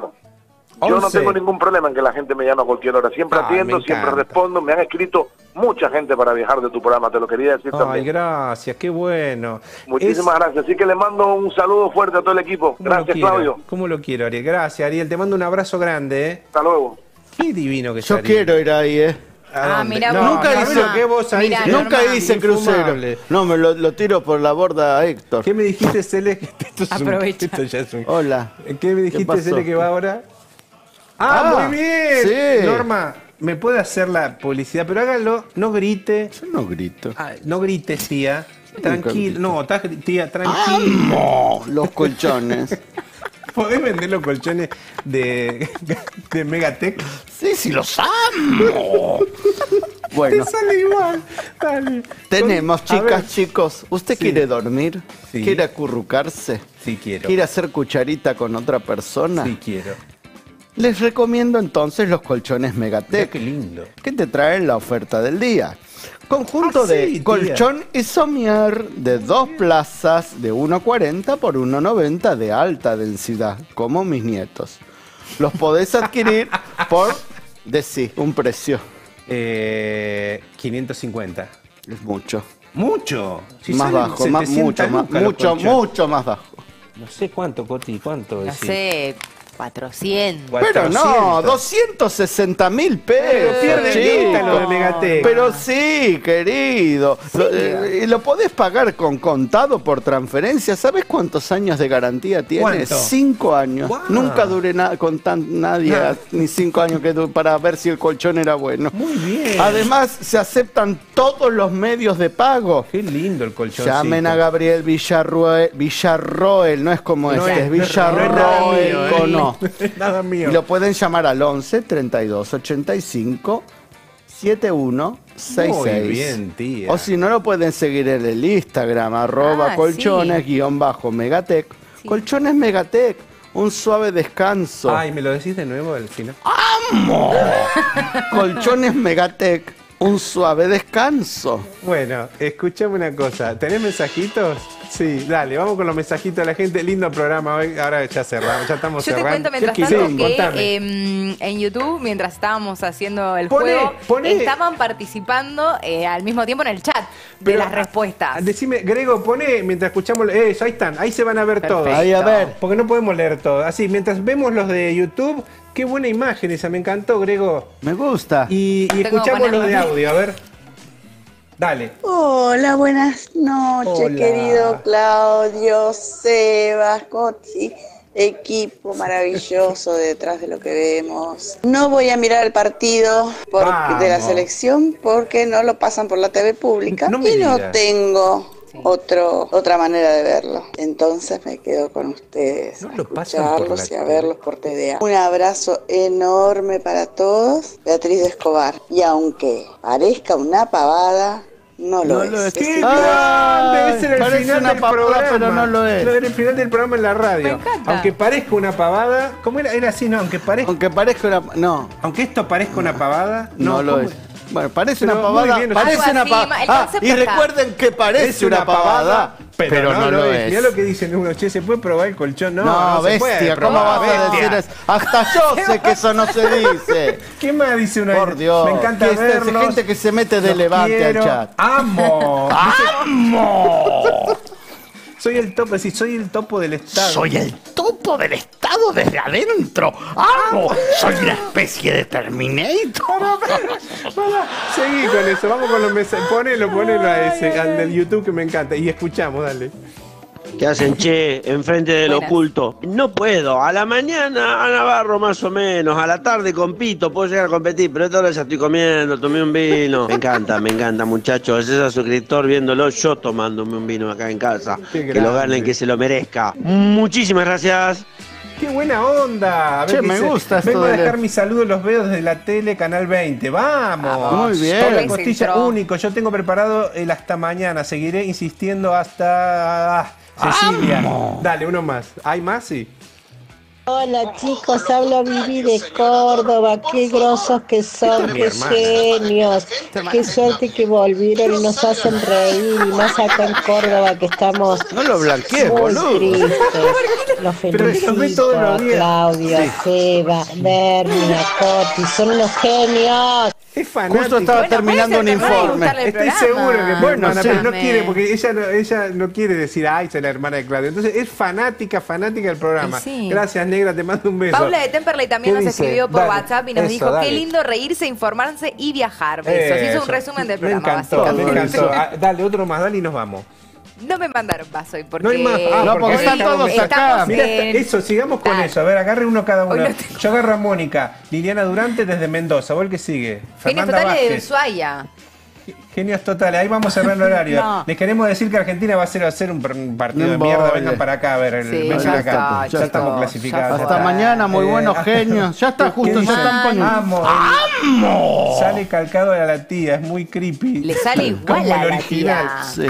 Yo no tengo ningún problema en que la gente me llame a cualquier hora. Siempre atiendo, siempre respondo. Me han escrito mucha gente para viajar de tu programa, te lo quería decir también. Gracias, qué bueno. Muchísimas gracias. Así que le mando un saludo fuerte a todo el equipo. Gracias, Claudio. ¿Cómo lo quiero, Ariel? Gracias, Ariel. Te mando un abrazo grande. Hasta luego. Qué divino que Yo quiero ir ahí, Mira, nunca hice crucero. No, me lo tiro por la borda a Héctor. ¿Qué me dijiste, Cele? Aprovecha. Hola. ¿Qué me dijiste, Cele, que va ahora? Muy bien. Sí. Norma, ¿me puede hacer la publicidad? Pero hágalo, no grite. Yo no grito. No grites, tía. Tranquilo. No, tía, tranquilo. ¡Amo los colchones! ¿Podés vender los colchones de Megatech? Sí, los amo. Bueno. Te sale igual. Dale. Tenemos, chicas, chicos. ¿Usted quiere dormir? Sí. ¿Quiere acurrucarse? Sí, quiero. ¿Quiere hacer cucharita con otra persona? Sí, quiero. Les recomiendo entonces los colchones Megatech. Qué lindo. Que te traen la oferta del día. Conjunto de colchón y somier de 2 plazas de 1,40 por 1,90 de alta densidad, como mis nietos. Los podés adquirir por, un precio. 550. Es mucho. ¿Mucho? Si más bajo, mucho más bajo. No sé cuánto, Coti, ¿cuánto? No sé, 400. Pero no, 260.000 pesos. Pero pierde guita lo de Megatec. Pero sí, querido. Lo podés pagar con contado por transferencia. ¿Sabés cuántos años de garantía tiene? ¿Cuánto? 5 años. Wow. Nunca duré con nadie ni 5 años para ver si el colchón era bueno. Muy bien. Además, se aceptan todos los medios de pago. Qué lindo el colchón. Llamen a Gabriel Villarroel, no es como es Villarroel, no. Nada mío. Y lo pueden llamar al 11 32 85 7166. Muy bien, tía. O si no, lo pueden seguir en el Instagram, @colchones_megatec. Sí. Colchones Megatec, un suave descanso. Ay, ¿me lo decís de nuevo al final? ¡Amo! Colchones Megatec, un suave descanso. Bueno, escuchame una cosa. ¿Tenés mensajitos? Sí, dale, vamos con los mensajitos de la gente. Lindo programa hoy. Ahora ya cerramos, ya estamos cerrando. Yo te cuento mientras tanto que en YouTube, mientras estábamos haciendo el juego, estaban participando al mismo tiempo en el chat de las respuestas. Decime, Grego, poné mientras escuchamos. Eso, ahí están, ahí se van a ver todos. Ahí a ver. Porque no podemos leer todo. Así, mientras vemos los de YouTube, qué buena imagen esa, me encantó, Grego. Me gusta. Y escuchamos los de audio, a ver. Dale. Hola, buenas noches, Hola. querido Claudio, Sebas, Cotzi, equipo maravilloso detrás de lo que vemos. No voy a mirar el partido de la selección porque no lo pasan por la TV pública y no tengo otra manera de verlo. Entonces me quedo con ustedes, a escucharlos y a verlos por TDA. Un abrazo enorme para todos, Beatriz de Escobar. Y aunque parezca una pavada, no lo es. ¡Qué grande! Ese era el Parece final una del pavada, programa. pero no lo es. Era el final del programa en la radio. Me encanta. Aunque parezca una pavada. ¿Cómo era? Era así, ¿no? Aunque parezca una... No. Aunque esto parezca una pavada. No lo es. Bueno, parece Pero una pavada. muy bien, Parece una pavada. Y recuerden que parece una pavada, pero no lo es. Mirá lo que dicen unos, che, ¿se puede probar el colchón? No, bestia, ¿cómo vas a decir eso? Hasta yo sé que eso no se dice. ¿Qué más dice uno? Por Dios. Me encanta verlos. Gente que se mete de levante al chat. ¡Amo! ¡Amo! Soy el topo, sí, soy el topo del Estado. Soy el topo del Estado desde adentro. ¡Amo! Soy una especie de Terminator. Seguí con eso, vamos con los mensajes. Ponelo a ese, al del YouTube que me encanta. Y escuchamos, dale. ¿Qué hacen, che? Enfrente del oculto. No puedo. A la mañana a Navarro más o menos. A la tarde compito. Puedo llegar a competir. Pero esta hora ya estoy comiendo. Tomé un vino. Me encanta, muchachos. Es a suscriptor viéndolo. Yo tomándome un vino acá en casa. Que lo ganen, que se lo merezca. Muchísimas gracias. ¡Qué buena onda! A ver, che, me gusta esto. Vengo a dejar mis saludos, los veo desde la tele, Canal 20. ¡Vamos! Muy bien. Con la costilla único. Yo tengo preparado el hasta mañana. Seguiré insistiendo hasta... Cecilia. ¡Vamos! Dale, uno más. ¿Hay más? Sí. Hola chicos, habla Vivi de Córdoba, qué grosos que son, qué genios, qué suerte que volvieron y nos hacen reír, y más acá en Córdoba que estamos no lo blanquees, muy boludo. tristes. Los felicito a Claudio, a Seba, Bernie, a Coti, son unos genios. Es fanática. Justo estaba terminando un informe. Estoy seguro que bueno, sí. pero no quiere, porque ella no quiere decir, ay, soy la hermana de Claudio. Entonces es fanática del programa. Sí. Gracias, negra, te mando un beso. Paula de Temperley también nos escribió por WhatsApp y nos dijo, dale. qué lindo reírse, informarse y viajar. Besos. Hizo un resumen del programa, me encantó. Dale, otro más, dale y nos vamos. No me mandaron vaso hoy porque... No hay más. Porque están todos acá. Mira, eso, sigamos con eso. A ver, agarre uno cada uno. Yo agarro a Mónica. Liliana Durante desde Mendoza. ¿Vos el que sigue? Genios totales de Ushuaia. Genios totales. Ahí vamos a cerrar el horario. No. Les queremos decir que Argentina va a hacer un partido de mierda. Vengan para acá a ver. Vengan acá. Ya estamos clasificados. Hasta mañana, muy buenos genios. Ya está justo, ya están poniendo. ¡Amo! Sale calcado a la tía, es muy creepy. Le sale igual a la tía. Sí.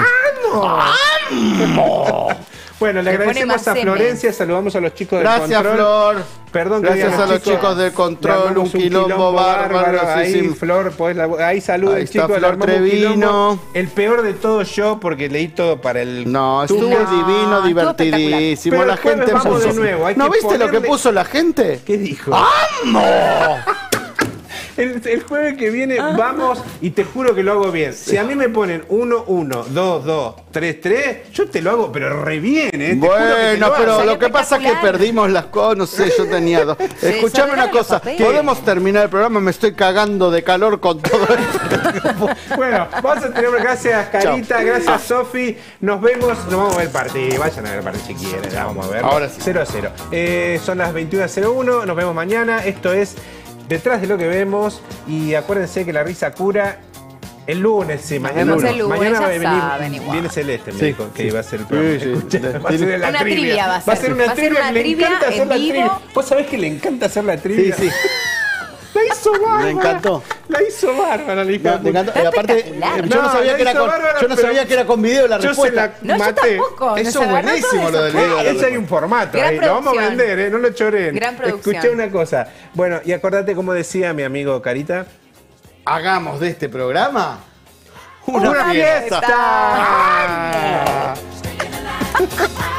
¡Amo! Bueno, le agradecemos a Florencia, saludamos a los chicos del control. Gracias, Flor. Perdón, gracias a los chicos del control, un quilombo bárbaro. Ahí, Flor, ahí saluden, chicos. Flor Trevino. El peor de todo yo, porque leí todo para el... No, estuvo divino, divertidísimo. La gente puso... de nuevo. ¿No viste lo que puso la gente? ¿Qué dijo? ¡Amo! El jueves que viene vamos y te juro que lo hago bien. Si a mí me ponen 1-1, 2-2, 3-3, yo te lo hago, pero re bien, ¿eh? Bueno, pero lo que pasa es que perdimos las cosas, no sé, yo tenía 2. Escuchame una cosa, ¿podemos terminar el programa? Me estoy cagando de calor con todo esto. Bueno, vamos a tener, gracias Carita, gracias Sofi, nos vemos, nos vamos a ver el partido, vayan a ver el partido si quieren, ya vamos a ver. Ahora sí. 0-0. Son las 21:01, nos vemos mañana, esto es Detrás de lo que vemos y acuérdense que la risa cura. El lunes, sí, mañana va a venir, viene Celeste, me dijo que iba a ser el programa. Va a ser la trivia. Va a ser una trivia, le encanta hacer la trivia. ¿Vos sabés que le encanta hacer la trivia? Sí. La hizo bárbara. Me encantó. La hizo bárbara, la hija. Me encantó. Aparte, yo no sabía que era con video la respuesta. Yo tampoco. Eso es buenísimo lo del video. Ese hay un formato ahí. Lo vamos a vender, no lo choren. Gran producción. Escuché una cosa. Bueno, y acordate como decía mi amigo Carita. Hagamos de este programa una fiesta.